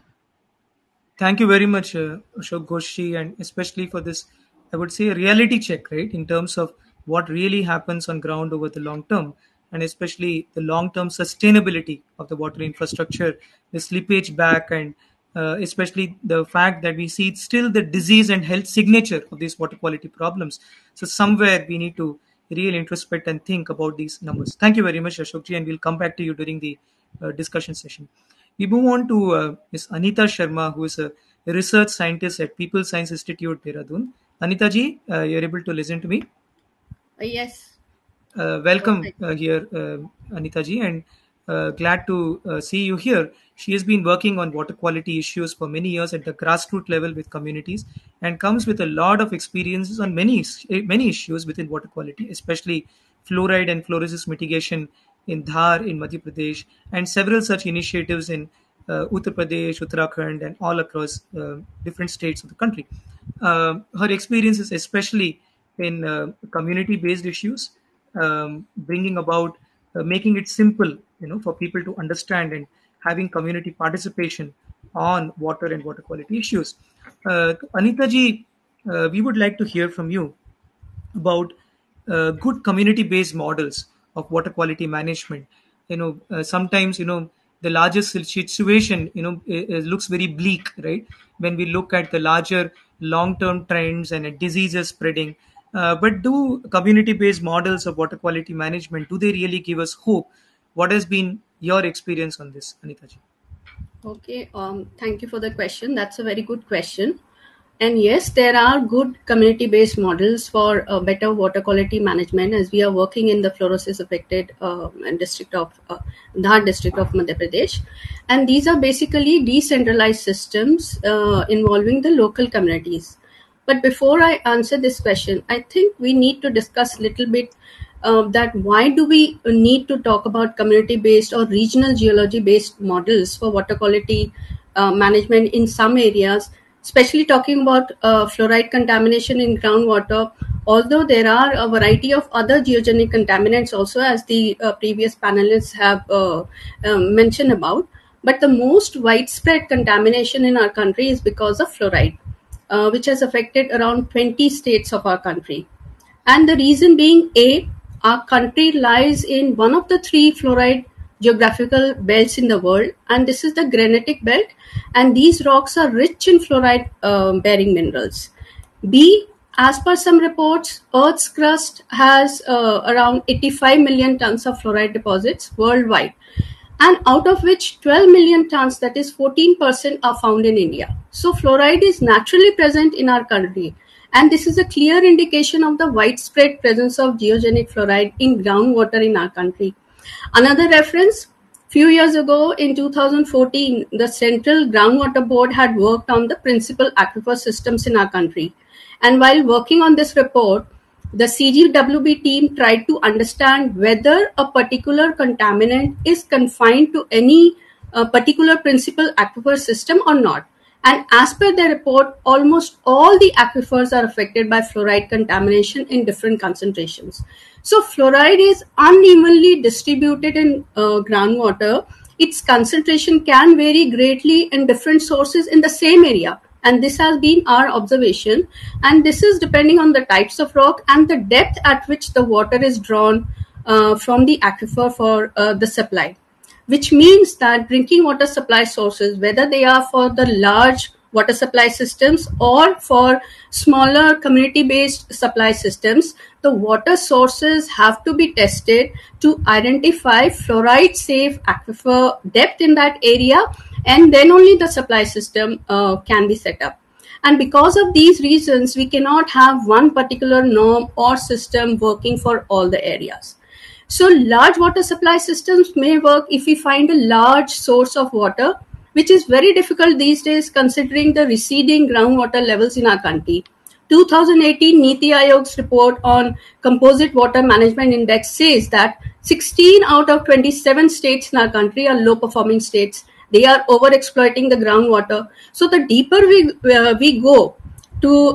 Thank you very much, Ashok Ghoshi, and especially for this, I would say, a reality check, right, in terms of what really happens on ground over the long term, and especially the long-term sustainability of the water infrastructure, the slippage back, and especially the fact that we see still the disease and health signature of these water quality problems. So somewhere we need to really introspect and think about these numbers. Thank you very much, Ashokji, and we'll come back to you during the discussion session. We move on to Ms. Anita Sharma, who is a research scientist at People Science Institute, Dehradun. Anita ji, you're able to listen to me? Yes. Welcome here, Anita ji, and glad to see you here. She has been working on water quality issues for many years at the grassroots level with communities and comes with a lot of experiences on many issues within water quality, especially fluoride and fluorosis mitigation in Dhar in Madhya Pradesh, and several such initiatives in Uttar Pradesh, Uttarakhand, and all across different states of the country. Her experiences, especially in community-based issues, bringing about making it simple, for people to understand and having community participation on water and water quality issues. Anita ji, we would like to hear from you about good community-based models of water quality management. Sometimes the largest situation it looks very bleak, right, when we look at the larger long-term trends and diseases spreading. But do community-based models of water quality management, do they really give us hope? What has been your experience on this, Anita ji? Okay, thank you for the question. That's a very good question. And yes, there are good community-based models for better water quality management, as we are working in the fluorosis-affected district of Dhar district of Madhya Pradesh. And these are basically decentralized systems involving the local communities. But before I answer this question, I think we need to discuss a little bit that why do we need to talk about community-based or regional geology-based models for water quality management in some areas, especially talking about fluoride contamination in groundwater, although there are a variety of other geogenic contaminants also, as the previous panelists have mentioned about. But the most widespread contamination in our country is because of fluoride, which has affected around 20 states of our country. And the reason being, our country lies in one of the 3 fluoride geographical belts in the world, and this is the granitic belt, and these rocks are rich in fluoride bearing minerals. B, as per some reports, Earth's crust has around 85 million tons of fluoride deposits worldwide, and out of which 12 million tons, that is 14%, are found in India. So fluoride is naturally present in our country, and this is a clear indication of the widespread presence of geogenic fluoride in groundwater in our country. Another reference, few years ago in 2014, the Central Groundwater Board had worked on the principal aquifer systems in our country. And while working on this report, the CGWB team tried to understand whether a particular contaminant is confined to any particular principal aquifer system or not. And as per the report, almost all the aquifers are affected by fluoride contamination in different concentrations. So fluoride is unevenly distributed in groundwater. Its concentration can vary greatly in different sources in the same area. And this has been our observation. And this is depending on the types of rock and the depth at which the water is drawn from the aquifer for the supply. Which means that drinking water supply sources, whether they are for the large water supply systems or for smaller community-based supply systems, the water sources have to be tested to identify fluoride-safe aquifer depth in that area, and then only the supply system can be set up. And because of these reasons, we cannot have one particular norm or system working for all the areas. So large water supply systems may work if we find a large source of water, which is very difficult these days considering the receding groundwater levels in our country. 2018 Niti Aayog's report on Composite Water Management Index says that 16 out of 27 states in our country are low-performing states. They are over-exploiting the groundwater. So the deeper we go to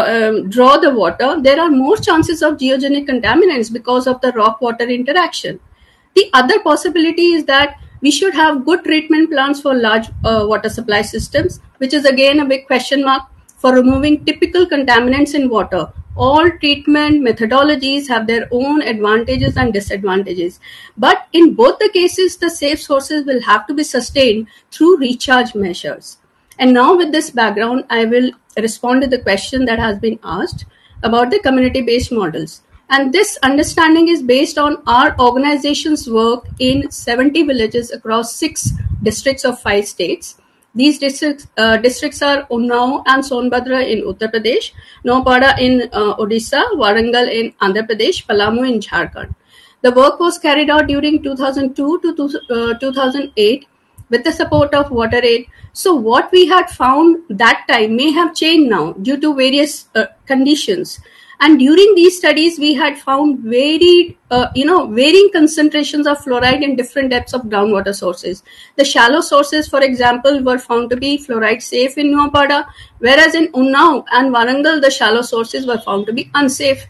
draw the water, there are more chances of geogenic contaminants because of the rock-water interaction. The other possibility is that we should have good treatment plants for large water supply systems, which is again a big question mark for removing typical contaminants in water. All treatment methodologies have their own advantages and disadvantages. But in both the cases, the safe sources will have to be sustained through recharge measures. And now with this background, I will respond to the question that has been asked about the community-based models. And this understanding is based on our organization's work in 70 villages across 6 districts of 5 states. These districts are Unnao and Sonbhadra in Uttar Pradesh, Noapada in Odisha, Warangal in Andhra Pradesh, Palamu in Jharkhand. The work was carried out during 2002 to 2008 with the support of WaterAid. So what we had found that time may have changed now due to various conditions. And during these studies, we had found varying concentrations of fluoride in different depths of groundwater sources. The shallow sources, for example, were found to be fluoride safe in Noapada, whereas in Unnao and Warangal, the shallow sources were found to be unsafe,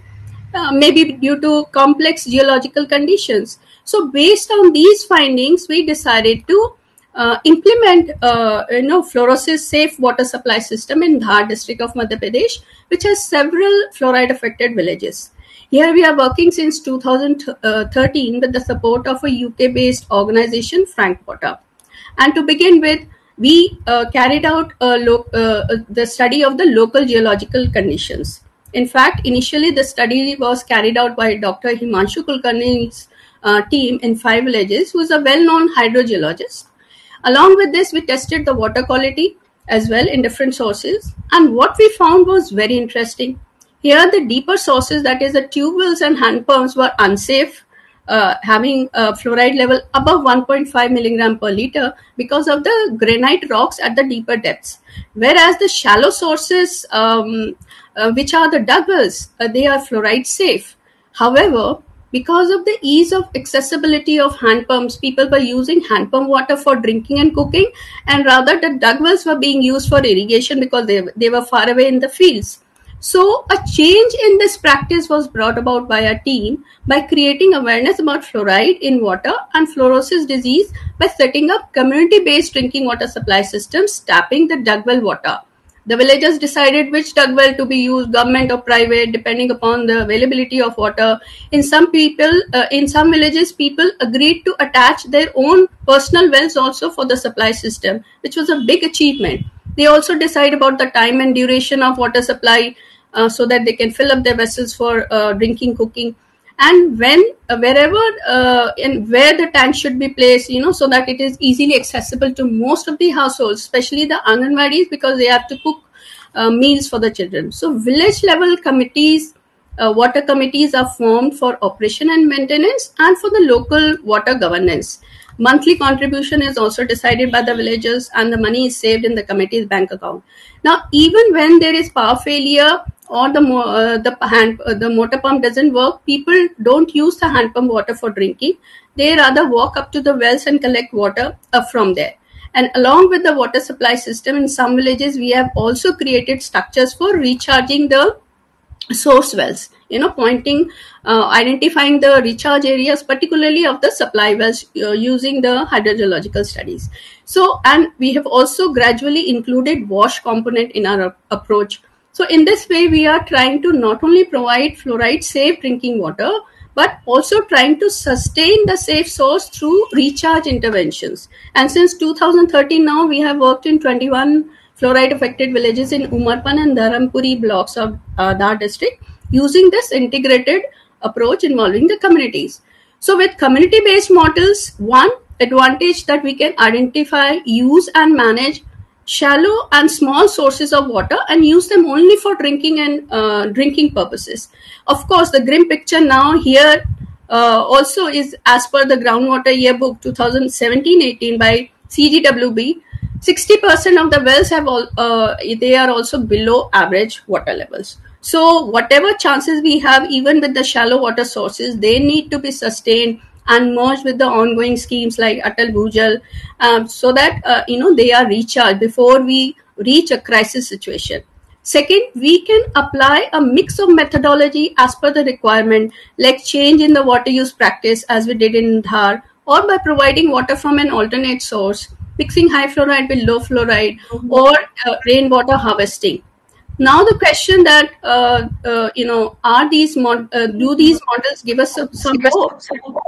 maybe due to complex geological conditions. So based on these findings, we decided to implement fluorosis safe water supply system in Dhar district of Madhya Pradesh, which has several fluoride affected villages. Here we are working since 2013 with the support of a UK based organization, Frank Water. And to begin with, we carried out the study of the local geological conditions. In fact, initially the study was carried out by Dr. Himanshu Kulkarni's team in 5 villages, who is a well-known hydrogeologist. Along with this, we tested the water quality as well in different sources. And what we found was very interesting. Here, the deeper sources, that is the tube wells and hand pumps, were unsafe, having a fluoride level above 1.5 milligram per liter because of the granite rocks at the deeper depths. Whereas the shallow sources, which are the dug wells, they are fluoride safe. However, because of the ease of accessibility of hand pumps, people were using hand pump water for drinking and cooking, and rather the dug wells were being used for irrigation because they were far away in the fields. So a change in this practice was brought about by our team by creating awareness about fluoride in water and fluorosis disease by setting up community-based drinking water supply systems tapping the dug well water. The villagers decided which dug well to be used, government or private, depending upon the availability of water. In some villages, people agreed to attach their own personal wells also for the supply system, which was a big achievement. They also decide about the time and duration of water supply so that they can fill up their vessels for drinking, cooking. And wherever and where the tank should be placed, so that it is easily accessible to most of the households, especially the Anganwadis, because they have to cook meals for the children. So village level committees, water committees are formed for operation and maintenance and for the local water governance. Monthly contribution is also decided by the villagers and the money is saved in the committee's bank account. Now, even when there is power failure or the motor pump doesn't work, people don't use the hand pump water for drinking. They rather walk up to the wells and collect water from there. And along with the water supply system, in some villages, we have also created structures for recharging the source wells. identifying the recharge areas, particularly of the supply wells, using the hydrogeological studies. So, and we have also gradually included wash component in our approach. So in this way, we are trying to not only provide fluoride safe drinking water, but also trying to sustain the safe source through recharge interventions. And since 2013 now, we have worked in 21 fluoride affected villages in Umarpan and Dharampuri blocks of Dhar district, using this integrated approach involving the communities. So with community-based models, one advantage that we can identify, use and manage shallow and small sources of water and use them only for drinking and drinking purposes. Of course, the grim picture now here also is as per the groundwater yearbook 2017-18 by CGWB. 60% of the wells have they are also below average water levels. So whatever chances we have, even with the shallow water sources, they need to be sustained and merged with the ongoing schemes like Atal Bhujal, so that they are recharged before we reach a crisis situation. Second, we can apply a mix of methodology as per the requirement, like change in the water use practice as we did in Dhar, or by providing water from an alternate source, mixing high fluoride with low fluoride, or rainwater harvesting. Now the question that are these do these models give us some hope?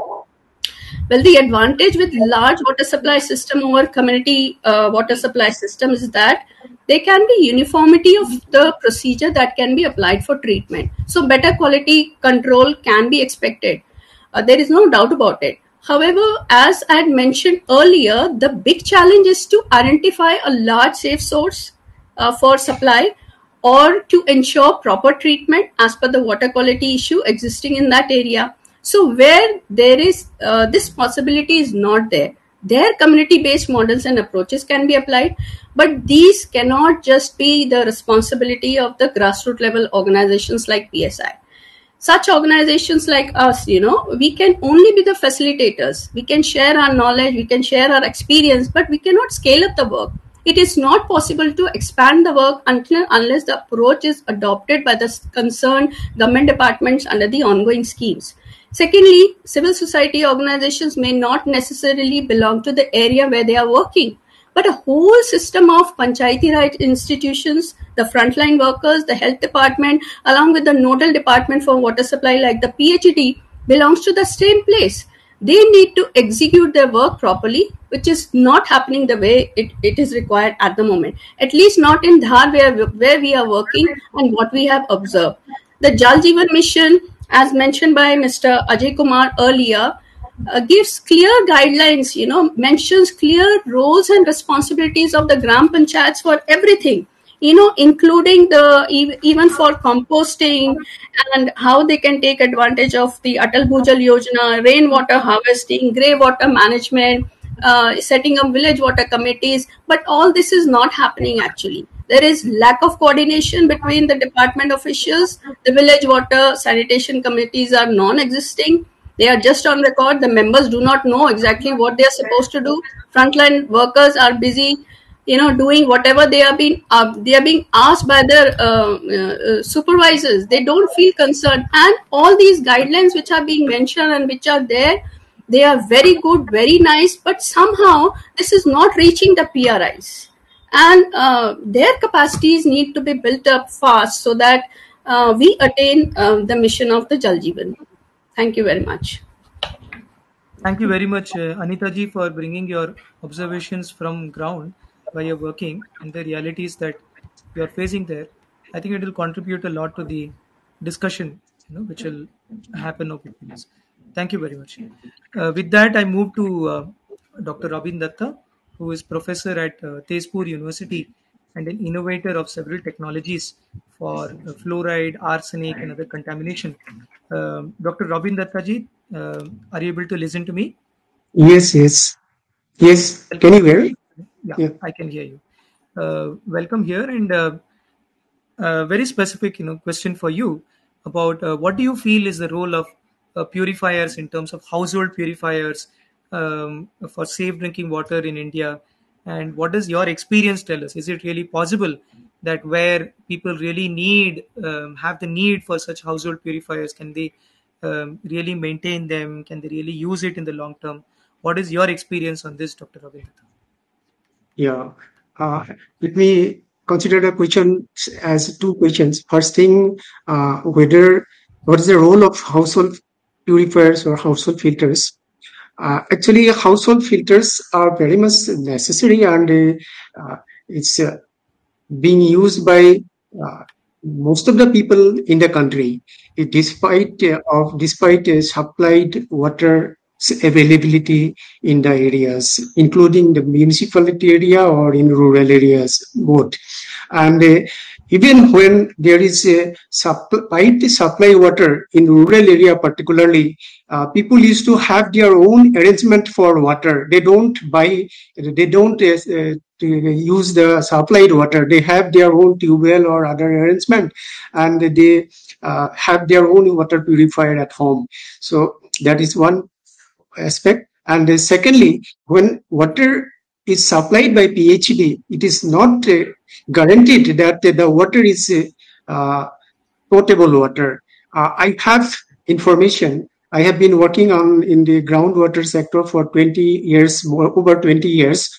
Well, the advantage with large water supply system over community water supply system is that there can be uniformity of the procedure that can be applied for treatment. So better quality control can be expected. There is no doubt about it. However, as I had mentioned earlier, the big challenge is to identify a large safe source for supply, or to ensure proper treatment as per the water quality issue existing in that area. So where there is this possibility is not there, community-based models and approaches can be applied, but these cannot just be the responsibility of the grassroots level organizations like PSI. Such organizations like us, we can only be the facilitators. We can share our knowledge, we can share our experience, but we cannot scale up the work. It is not possible to expand the work unless the approach is adopted by the concerned government departments under the ongoing schemes. Secondly, civil society organizations may not necessarily belong to the area where they are working, but a whole system of Panchayati Raj institutions, the frontline workers, the health department, along with the nodal department for water supply like the PHD, belongs to the same place. They need to execute their work properly, which is not happening the way it is required at the moment. At least not in Dhar where we are working and what we have observed. The Jal Jeevan Mission, as mentioned by Mr. Ajay Kumar earlier, gives clear guidelines, mentions clear roles and responsibilities of the Gram Panchayats for everything, including even for composting and how they can take advantage of the Atal Bhujal Yojana, rainwater harvesting, grey water management, setting up village water committees. But all this is not happening actually. There is lack of coordination between the department officials. The village water sanitation committees are non-existing. They are just on record. The members do not know exactly what they are supposed to do. Frontline workers are busy, doing whatever they are being asked by their supervisors. They don't feel concerned. And all these guidelines which are being mentioned and which are there, they are very good, very nice, but somehow this is not reaching the PRIs. And their capacities need to be built up fast so that we attain the mission of the Jal Jeevan. Thank you very much. Thank you very much, Anita ji, for bringing your observations from ground where you're working and the realities that you're facing there. I think it will contribute a lot to the discussion, which will happen over this. Thank you very much. With that, I move to Dr. Robin Datta, who is professor at Tezpur University and an innovator of several technologies for fluoride, arsenic, and other contamination. Dr. Robin Datta ji, are you able to listen to me? Yes. Can you hear me? Yeah, I can hear you. Welcome here, and very specific, question for you about what do you feel is the role of purifiers in terms of household purifiers for safe drinking water in India, and what does your experience tell us? Is it really possible that where people really have the need for such household purifiers, can they really maintain them? Can they really use it in the long term? What is your experience on this, Dr. Rabindranath? Yeah. Let me consider the question as two questions. First thing, what is the role of household purifiers or household filters? Actually, household filters are very much necessary, and it's being used by most of the people in the country, despite supplied water availability in the areas, including the municipality area or in rural areas, both. And even when there is a supply water in rural area, particularly, people used to have their own arrangement for water. They don't use the supplied water. They have their own tube well or other arrangement, and they have their own water purifier at home. So that is one aspect. And secondly, when water is supplied by PHED, it is not guaranteed that the water is potable water. I have information. I have been working in the groundwater sector for 20 years, over 20 years.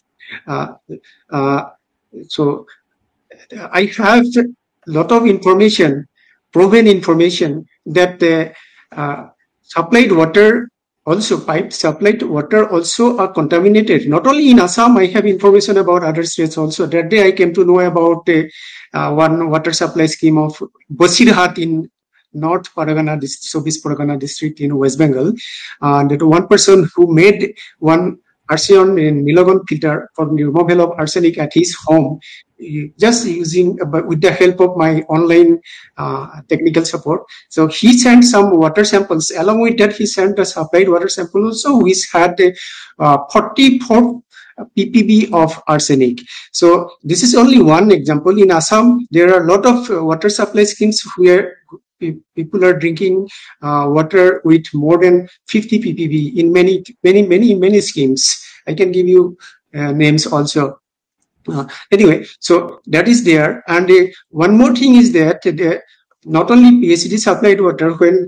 So I have a lot of information, proven information, that supplied water, also piped supplied water, also are contaminated. Not only in Assam, I have information about other states also. That day I came to know about one water supply scheme of Basirhat in North Paragana, 24 Pargana district in West Bengal. That one person who made one arsen in Nilagon filter for the removal of arsenic at his home, just using with the help of my online technical support. So he sent some water samples. Along with that, he sent a supplied water sample also, which had 44 ppb of arsenic. So this is only one example. In Assam, there are a lot of water supply schemes where people are drinking water with more than 50 ppb in many schemes. I can give you names also. Anyway, so that is there. And one more thing is that not only PHED supplied water, when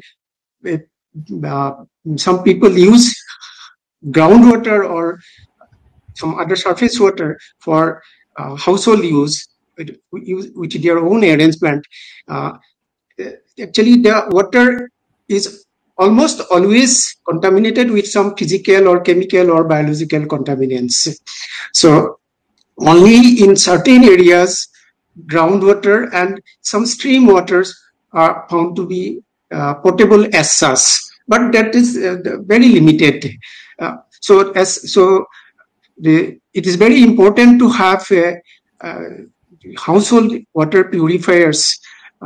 some people use groundwater or some other surface water for household use with their own arrangement, actually the water is almost always contaminated with some physical or chemical or biological contaminants. So only in certain areas, groundwater and some stream waters are found to be potable as such, but that is very limited. It is very important to have household water purifiers,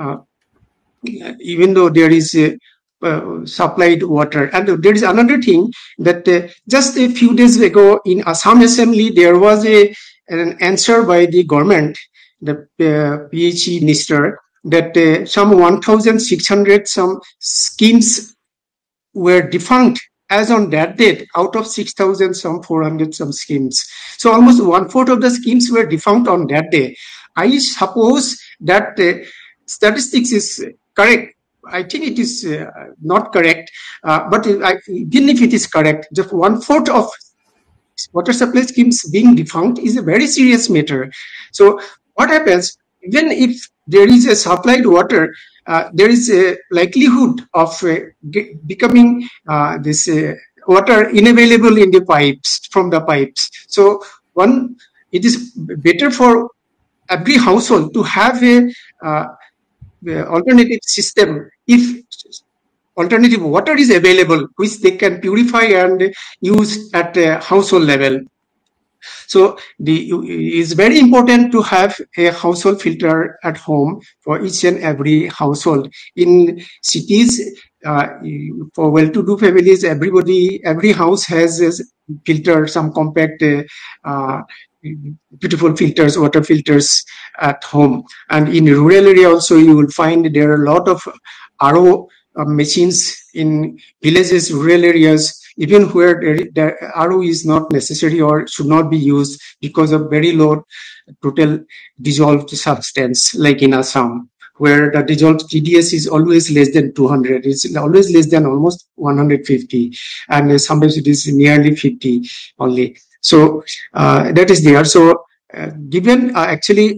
even though there is supplied water. And there is another thing that just a few days ago in Assam Assembly, there was an answer by the government, the PHE minister, that some 1,600 some schemes were defunct as on that date, out of 6,000 some 400 some schemes. So almost 1/4 of the schemes were defunct on that day. I suppose that statistics is correct. I think it is not correct, but even if it is correct, just 1/4 of water supply schemes being defunct is a very serious matter. So what happens, even if there is a supplied water, there is a likelihood of becoming this water unavailable in the pipes, from the pipes. So it is better for every household to have a alternative system if alternative water is available, which they can purify and use at a household level. So it is very important to have a household filter at home for each and every household. In cities, for well-to-do families, every house has a filter, some compact beautiful filters, water filters at home. And in rural area also, you will find there are a lot of RO machines in villages, rural areas. even where the RO is not necessary or should not be used because of very low total dissolved substance, like in Assam, where the dissolved TDS is always less than 200. It's always less than almost 150, and sometimes it is nearly 50 only. So that is there. So given actually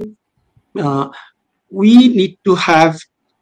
we need to have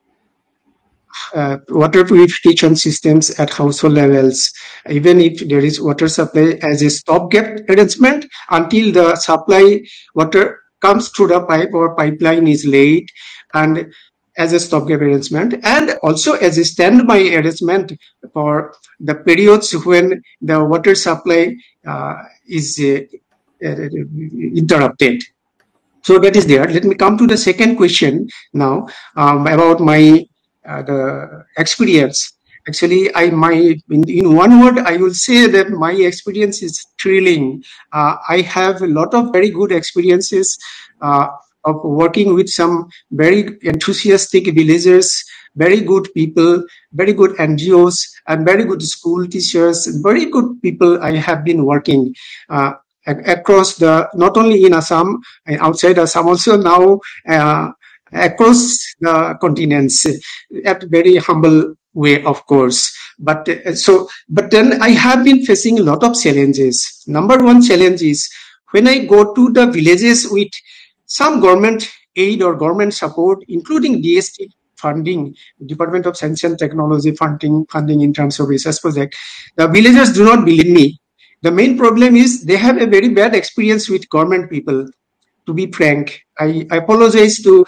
water purification systems at household levels, even if there is water supply as a stopgap arrangement until the supply water comes through the pipe or pipeline is laid, and as a stopgap arrangement, and also as a standby arrangement for the periods when the water supply is interrupted. So that is there. Let me come to the second question now about my the experience. Actually, in one word, I will say that my experience is thrilling. I have a lot of very good experiences of working with some very enthusiastic villagers, very good people, very good NGOs, and very good school teachers, very good people I have been working across not only in Assam and outside Assam, also now across the continents at very humble way, of course. But then I have been facing a lot of challenges. Number one challenge is when I go to the villages with some government aid or government support, including DST funding, Department of Science and Technology funding in terms of research project, the villagers do not believe me. The main problem is they have a very bad experience with government people. To be frank, I apologize to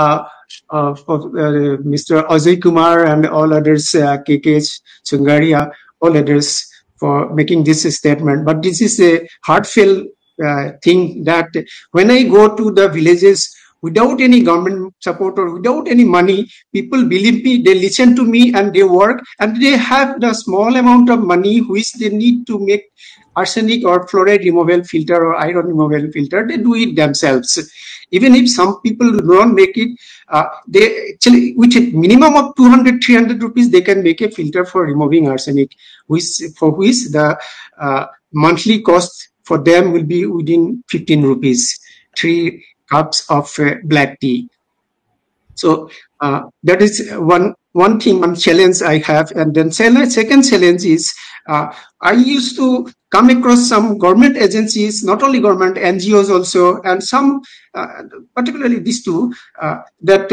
Mr. Ajay Kumar and all others, KK Chungaria, all others, for making this statement. But this is a heartfelt thing that when I go to the villages without any government support or without any money, people believe me, they listen to me, and they work, and they have the small amount of money which they need to make arsenic or fluoride removal filter or iron removal filter. They do it themselves. Even if some people do not make it, they actually, with a minimum of 200, 300 rupees, they can make a filter for removing arsenic, for which the monthly cost for them will be within 15 rupees, 3 cups of black tea. So that is one thing, one challenge I have. And then second challenge is I used to come across some government agencies, not only government, NGOs also, and some, particularly these two, that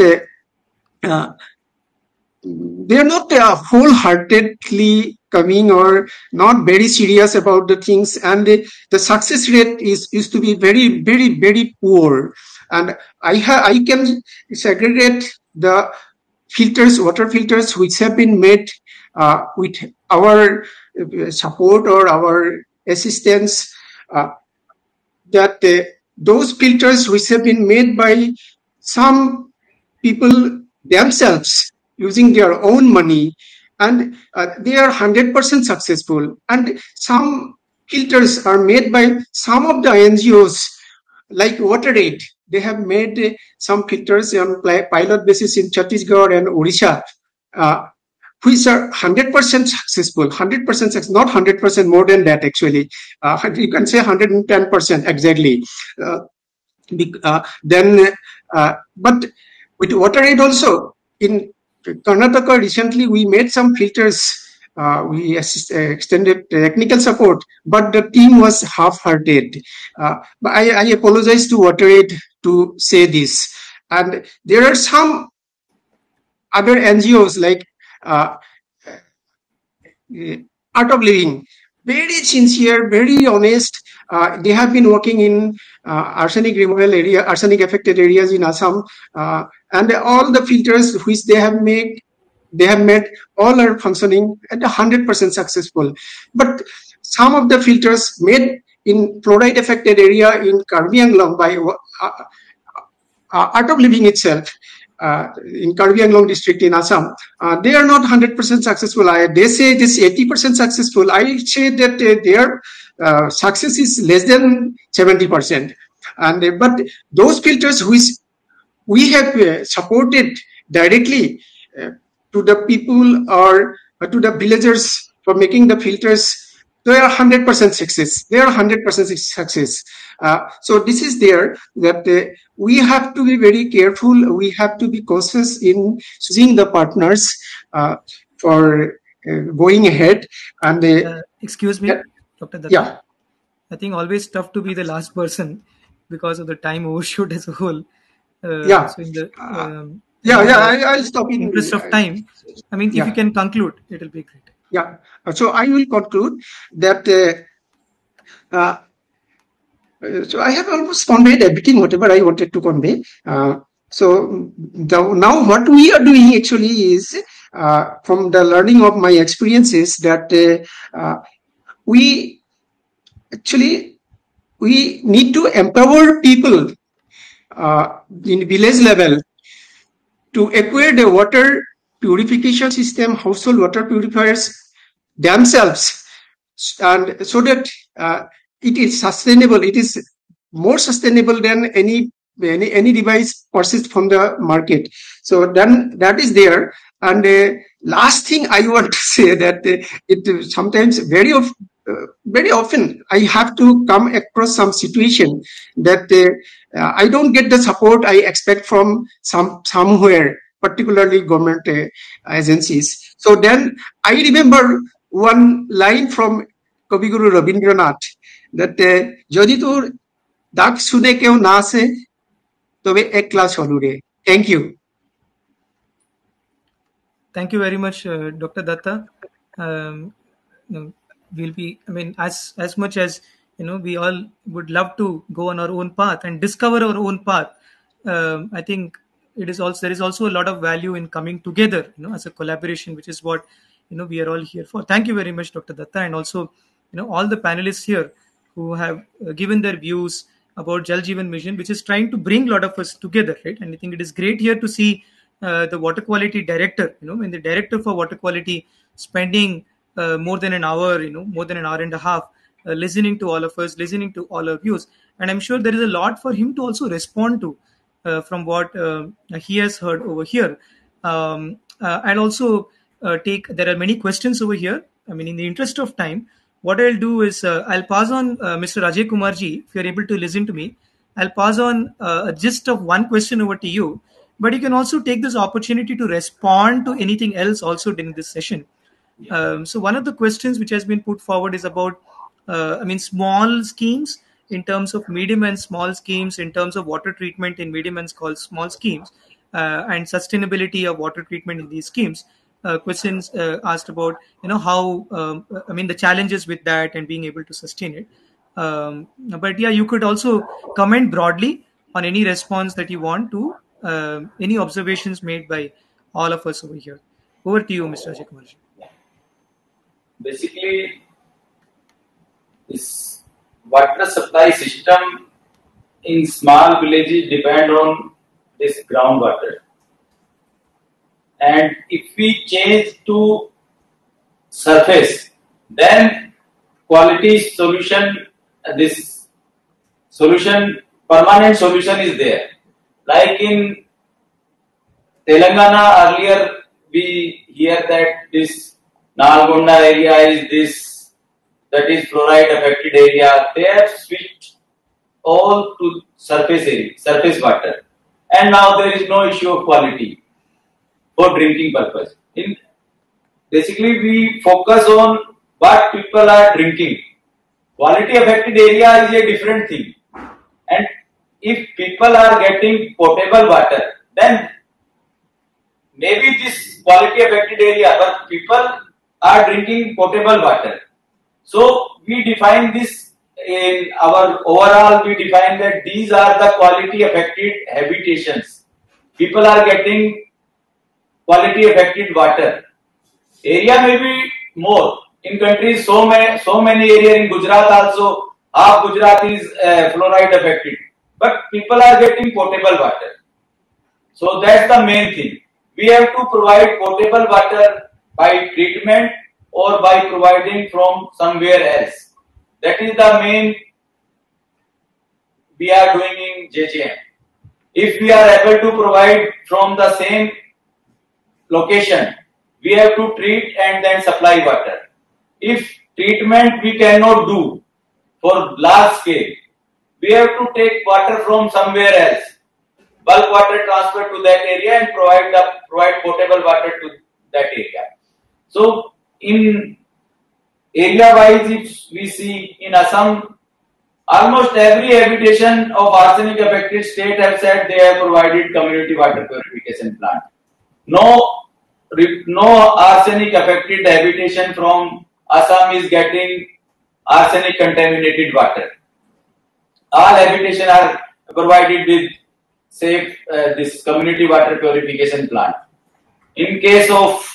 they are not wholeheartedly coming or not very serious about the things, and the success rate used to be very, very, very poor. And I can segregate the filters, water filters, which have been made with our support or our assistance, that those filters which have been made by some people themselves using their own money, and they are 100% successful. And some filters are made by some of the NGOs like WaterAid. They have made some filters on pilot basis in Chhattisgarh and Odisha, which are 100% successful, 100% success, not 100%, more than that actually. You can say 110% exactly. But with WaterAid also, in Karnataka recently, we made some filters. We extended technical support, but the team was half-hearted. But I apologize to WaterAid to say this. And there are some other NGOs like Art of Living, very sincere, very honest. They have been working in arsenic removal area, arsenic affected areas in Assam, and all the filters which they have made, all are functioning at 100% successful. But some of the filters made in fluoride affected area in Karbi Anglong by Art of Living itself, in Karbi Anglong district in Assam, they are not 100% successful. They say it is 80% successful. I say that their success is less than 70%. But those filters which we have supported directly to the people or to the villagers for making the filters, they are 100% success. They are 100% success. So this is there that we have to be very careful. We have to be cautious in choosing the partners for going ahead. And excuse me, Dr. Datta. Yeah. I think always tough to be the last person because of the time overshoot as a whole. Yeah. So in the I'll stop in interest of time. I mean, if you can conclude, it will be great. Yeah. So I will conclude that. So I have almost conveyed everything, whatever I wanted to convey. So now what we are doing actually is, from the learning of my experiences, that we need to empower people in village level to acquire the water purification system, household water purifiers themselves, and so that it is sustainable. It is more sustainable than any device purchased from the market. So then that is there. And last thing I want to say that it sometimes very often I have to come across some situation that I don't get the support I expect from somewhere, particularly government agencies. So then I remember one line from Kavi Guru Rabindranath that যদি তোর ডাক শুনে কেউ না আসে তবে একলা চলুরে. Thank you. Thank you very much, Dr. Datta. We'll be, I mean, as much as we all would love to go on our own path and discover our own path. I think there is also a lot of value in coming together, as a collaboration, which is what we are all here for. Thank you very much, Dr. Datta, and also all the panelists here who have given their views about Jal Jeevan Mission, which is trying to bring a lot of us together, right? And I think it is great here to see the water quality director, and the director for water quality spending more than an hour, more than an hour and a half, listening to all of us, listening to all our views. And I'm sure there is a lot for him to also respond to from what he has heard over here. And also there are many questions over here. I mean, in the interest of time, what I'll do is I'll pass on Mr. Ajay Kumarji, if you're able to listen to me. I'll pass on a gist of one question over to you, but you can also take this opportunity to respond to anything else also during this session. So one of the questions which has been put forward is about, small schemes in terms of medium and small schemes in terms of water treatment in medium and small schemes, and sustainability of water treatment in these schemes. Questions asked about how the challenges with that and being able to sustain it. But yeah, you could also comment broadly on any response that you want to any observations made by all of us over here. Over to you, Mr. Ajay Kumarji. Basically, this water supply system in small villages depend on this groundwater. And if we change to surface, then quality solution, permanent solution is there. Like in Telangana, earlier we hear that this Nalgonda area is that is fluoride affected area. They have switched all to surface water. And now there is no issue of quality for drinking purpose. Basically, we focus on what people are drinking. Quality affected area is a different thing. And if people are getting potable water, then maybe this quality affected area, but people are drinking potable water. So we define this in our overall, we define that these are the quality affected habitations. People are getting quality affected water. Area may be more. In countries, so many areas in Gujarat also, half Gujarat is fluoride affected. But people are getting potable water. So that's the main thing. We have to provide potable water by treatment or by providing from somewhere else. That is the main we are doing in JJM. If we are able to provide from the same location, we have to treat and then supply water. If treatment we cannot do for large scale. We have to take water from somewhere else, bulk water transfer to that area and provide potable water to that area. So in area-wise, if we see in Assam, almost every habitation of arsenic affected state have said they have provided community water purification plant. No arsenic affected habitation from Assam is getting arsenic contaminated water. All habitation are provided with safe this community water purification plant. In case of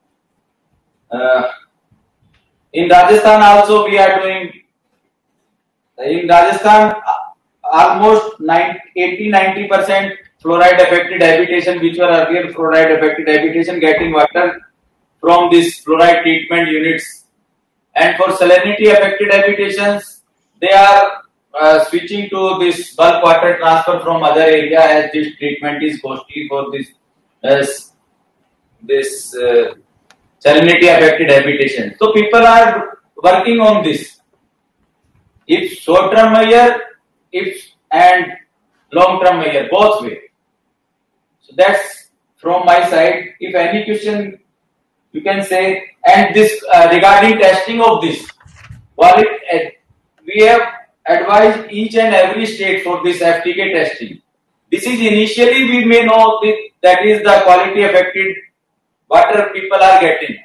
in Rajasthan also we are doing. In Rajasthan, almost 80-90% fluoride affected habitation, which were earlier fluoride affected habitation, getting water from these fluoride treatment units. And for salinity affected habitations, they are switching to this bulk water transfer from other area, as this treatment is costly for this salinity affected habitation. So people are working on this. If short-term measure, and long-term measure, both way. So that's from my side. If any question you can say, and this regarding testing of this, we have advised each and every state for this FTK testing. This is initially we may know that is the quality affected water people are getting.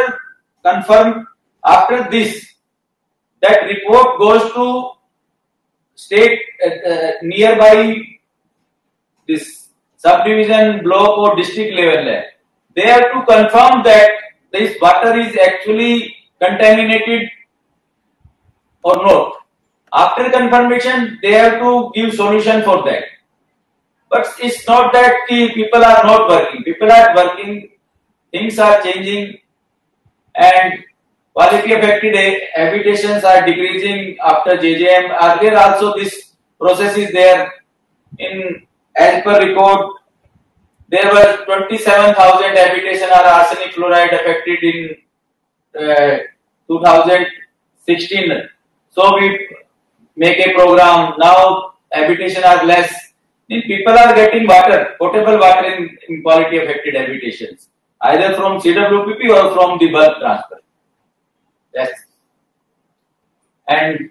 After this, that report goes to state nearby this subdivision, block or district level. They have to confirm that this water is actually contaminated or not. After confirmation, they have to give solution for that. But it's not that people are not working. People are working, things are changing, and quality affected habitations are decreasing after JJM. Earlier also this process is there. As per report, there were 27,000 habitation are arsenic fluoride affected in 2016. So we make a program. Now habitation are less. People are getting water, potable water in quality affected habitations, either from CWPP or from the bulk transfer. Yes. And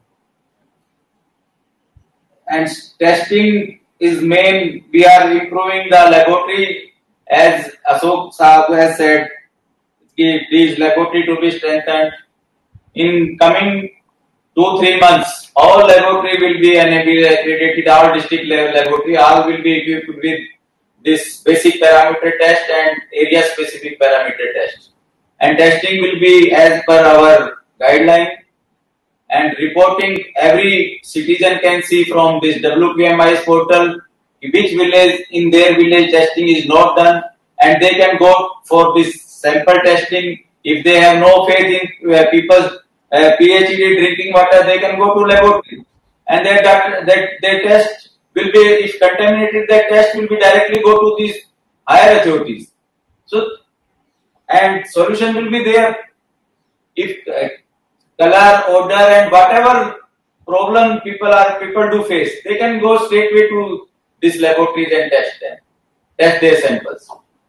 testing is main. We are improving the laboratory, as Ashok Sahab has said. These laboratory to be strengthened. In coming 2-3 months, all laboratory will be accredited. All district level laboratory, all will be equipped with this basic parameter test and area specific parameter test. And testing will be as per our guideline, and reporting every citizen can see from this WQMIS portal which village in their village testing is not done, and they can go for this sample testing. If they have no faith in people's PhD drinking water, they can go to laboratory, and their test will be, if contaminated, that test will be directly go to these higher authorities. So, and solution will be there. If color, odor, and whatever problem people do face, they can go straightway to these laboratories and test their samples.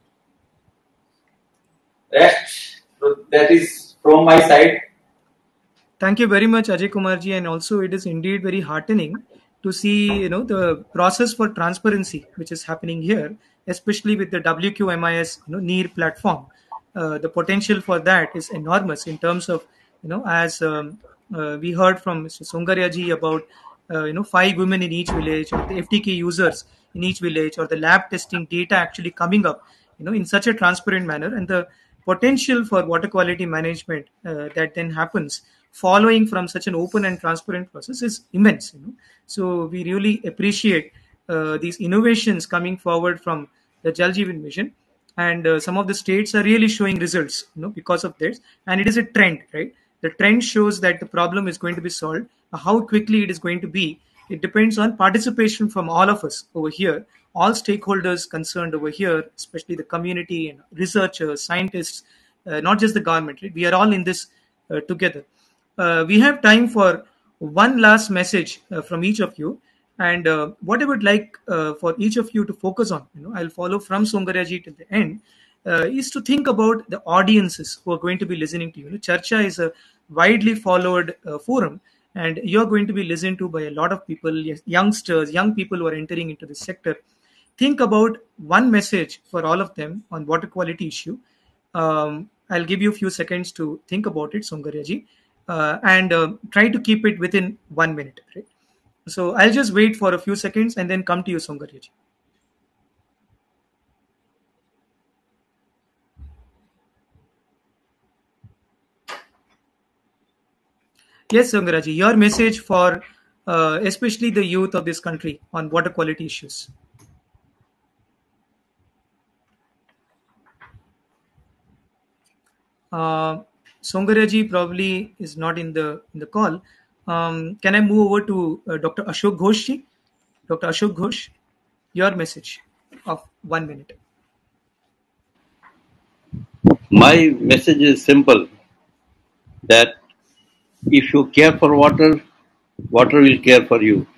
Rest, that is from my side. Thank you very much, Ajay Kumarji, and also it is indeed very heartening to see the process for transparency which is happening here, especially with the WQMIS NEER platform. The potential for that is enormous in terms of as we heard from Mr. Songaria ji about 5 women in each village, or the FTK users in each village, or the lab testing data actually coming up in such a transparent manner, and the potential for water quality management that then happens following from such an open and transparent process is immense. So we really appreciate these innovations coming forward from the Jal Jeevan Mission, and some of the states are really showing results because of this, and it is a trend, right? The trend shows that the problem is going to be solved. How quickly it is going to be, it depends on participation from all of us over here, all stakeholders concerned over here, especially the community and researchers, scientists, not just the government, right? We are all in this together. We have time for one last message from each of you, and what I would like for each of you to focus on, I'll follow from Songaryaji till the end, is to think about the audiences who are going to be listening to you. Charcha is a widely followed forum, and you're going to be listened to by a lot of people, youngsters, young people who are entering into this sector. Think about one message for all of them on water quality issue. I'll give you a few seconds to think about it, Songaryaji, and try to keep it within 1 minute. Right? So I'll just wait for a few seconds and then come to you, Songaryaji. Yes, Songaryaji, your message for especially the youth of this country on water quality issues. Songaryaji probably is not in the call. Can I move over to Dr. Ashok Ghosh? Dr. Ashok Ghosh, your message of 1 minute. My message is simple, that if you care for water, water will care for you.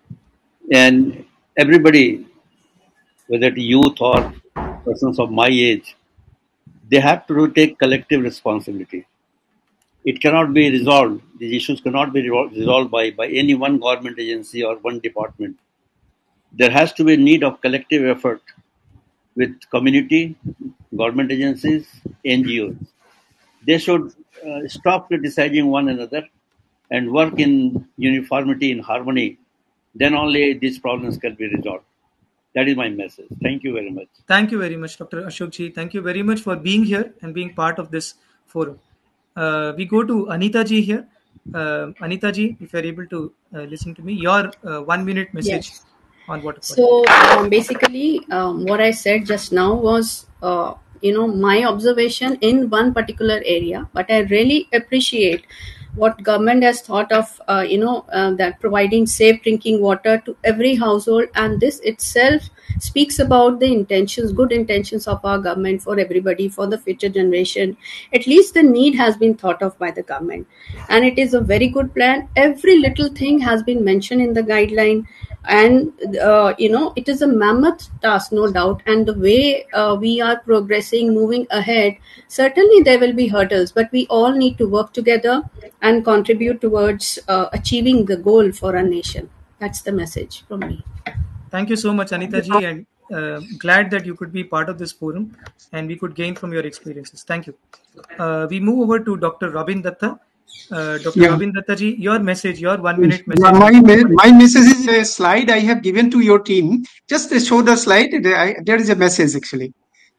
And everybody, whether it youth or persons of my age, they have to take collective responsibility. It cannot be resolved. These issues cannot be resolved by any one government agency or one department. There has to be a need of collective effort with community, government agencies, NGOs. They should stop criticizing one another and work in uniformity, in harmony. Then only these problems can be resolved. That is my message. Thank you very much. Thank you very much, Dr. Ashokji. Thank you very much for being here and being part of this forum. We go to Anita ji here. Anita ji, if you're able to listen to me, your 1 minute message Yes. on water quality. So basically, what I said just now was, my observation in one particular area. But I really appreciate what government has thought of, that providing safe drinking water to every household, and this itself speaks about the intentions, good intentions of our government for everybody, for the future generation. At least the need has been thought of by the government, and it is a very good plan. Every little thing has been mentioned in the guideline, and it is a mammoth task, no doubt. And the way we are progressing, moving ahead, certainly there will be hurdles, but we all need to work together and contribute towards achieving the goal for our nation. That's the message from me. Thank you so much, Anita ji, and glad that you could be part of this forum and we could gain from your experiences. Thank you. We move over to Dr. Robin Datta. Dr. Robin Datta ji, your message, your 1 minute message. My message is a slide I have given to your team. Just show the slide. There is a message actually.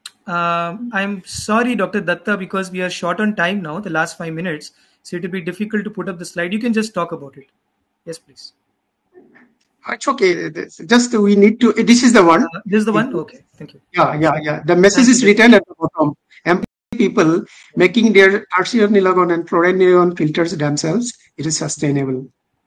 I'm sorry, Dr. Datta, because we are short on time now, the last 5 minutes. So it will be difficult to put up the slide. You can just talk about it. Yes, please. It's okay. Just we need to. This is the one. This is the one? Okay. Thank you. Yeah. The message is written at the bottom. People making their tertiary nilagone and fluoride nilagone filters themselves. It is sustainable.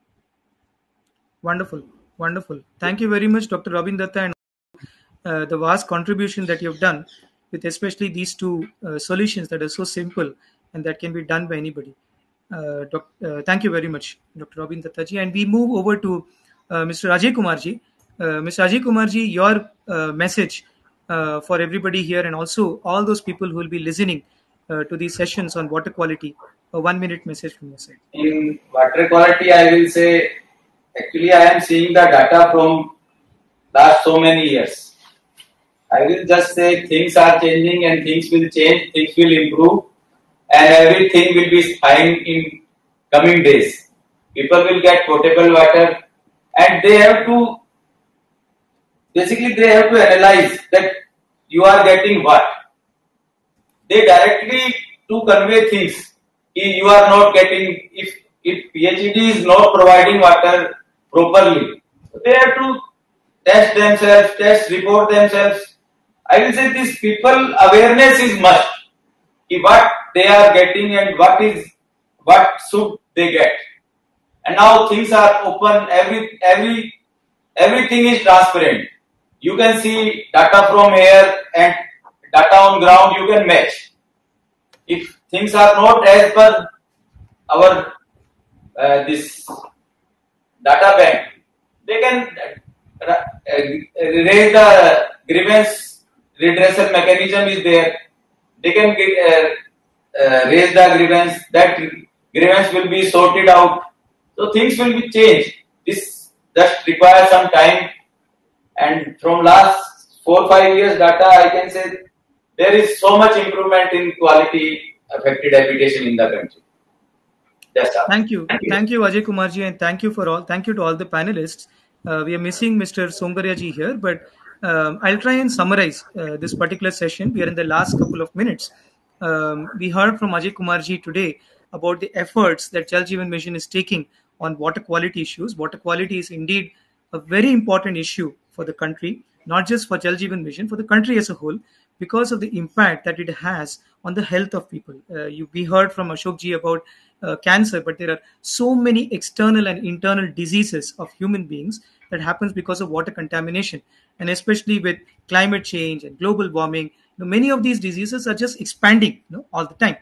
Wonderful. Thank you very much, Dr. Robin Datta, and the vast contribution that you've done with especially these two solutions that are so simple and that can be done by anybody. Thank you very much, Dr. Robin Datta ji. And we move over to Mr. Ajay Kumar ji. Mr. Ajay Kumar ji, your message for everybody here and also all those people who will be listening to these sessions on water quality. A 1 minute message from your side. In water quality, I will say, actually I am seeing the data from last so many years. I will just say things are changing and things will change, things will improve, and everything will be fine in coming days. People will get potable water, and they have to analyze that you are getting what. They directly to convey things. You are not getting, if PhD is not providing water properly, they have to test themselves, report themselves. I will say this people awareness is must. What they are getting and what should they get. And now things are open. Everything is transparent. You can see data from here and data on ground. You can match. If things are not as per our this data bank, they can raise the grievance redressal mechanism is there. They can raise the grievance. That grievance will be sorted out. So things will be changed. This just requires some time. And from last 4-5 years data, I can say there is so much improvement in quality affected habitation in the country. Thank you, Ajay Kumarji, and thank you to all the panelists. We are missing Mr. Sombaryaji here, but I'll try and summarize this particular session. We are in the last couple of minutes. We heard from Ajay Kumarji today about the efforts that Jal Jeevan Mission is taking on water quality issues. Water quality is indeed a very important issue for the country, not just for Jal Jeevan Mission, for the country as a whole, because of the impact that it has on the health of people. We heard from Ashok ji about cancer, but there are so many external and internal diseases of human beings that happens because of water contamination, and especially with climate change and global warming, many of these diseases are just expanding all the time.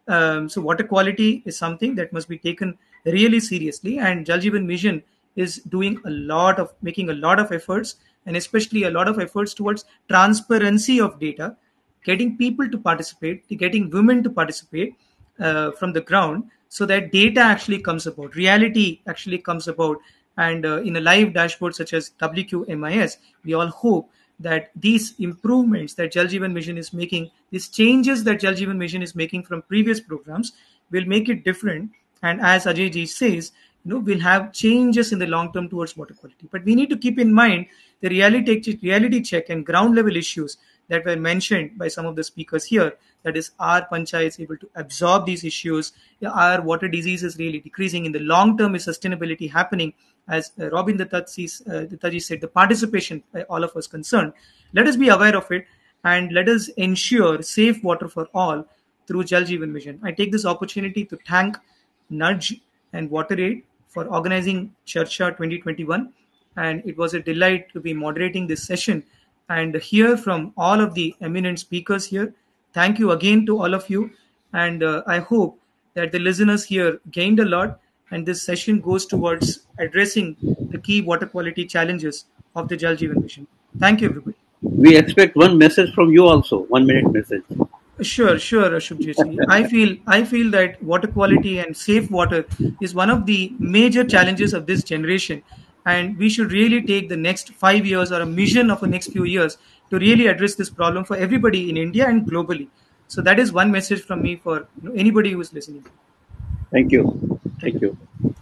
So water quality is something that must be taken really seriously, and Jal Jeevan Mission is making a lot of efforts, and especially a lot of efforts towards transparency of data, getting people to participate, getting women to participate from the ground, so that data actually comes about, reality actually comes about. And in a live dashboard such as WQMIS, we all hope that these improvements that Jal Jeevan Mission is making, these changes that Jal Jeevan Mission is making from previous programs, will make it different. And as Ajay ji says, we'll have changes in the long term towards water quality. But we need to keep in mind the reality check and ground level issues that were mentioned by some of the speakers here. That is, are panchayats able to absorb these issues? Are water diseases really decreasing? In the long term, is sustainability happening? As Robin Dattaji said, the participation by all of us concerned. Let us be aware of it, and let us ensure safe water for all through Jal Jeevan Mission. I take this opportunity to thank Nudge and WaterAid for organizing Charsha 2021, and it was a delight to be moderating this session and hear from all of the eminent speakers here. Thank you again to all of you, and I hope that the listeners here gained a lot, and this session goes towards addressing the key water quality challenges of the Jal Jeevan Mission. Thank you, everybody. We expect one message from you also, 1 minute message. Sure, Ashokji. I feel that water quality and safe water is one of the major challenges of this generation, and we should really take the next 5 years or a mission of the next few years to really address this problem for everybody in India and globally. So that is one message from me for anybody who is listening. Thank you.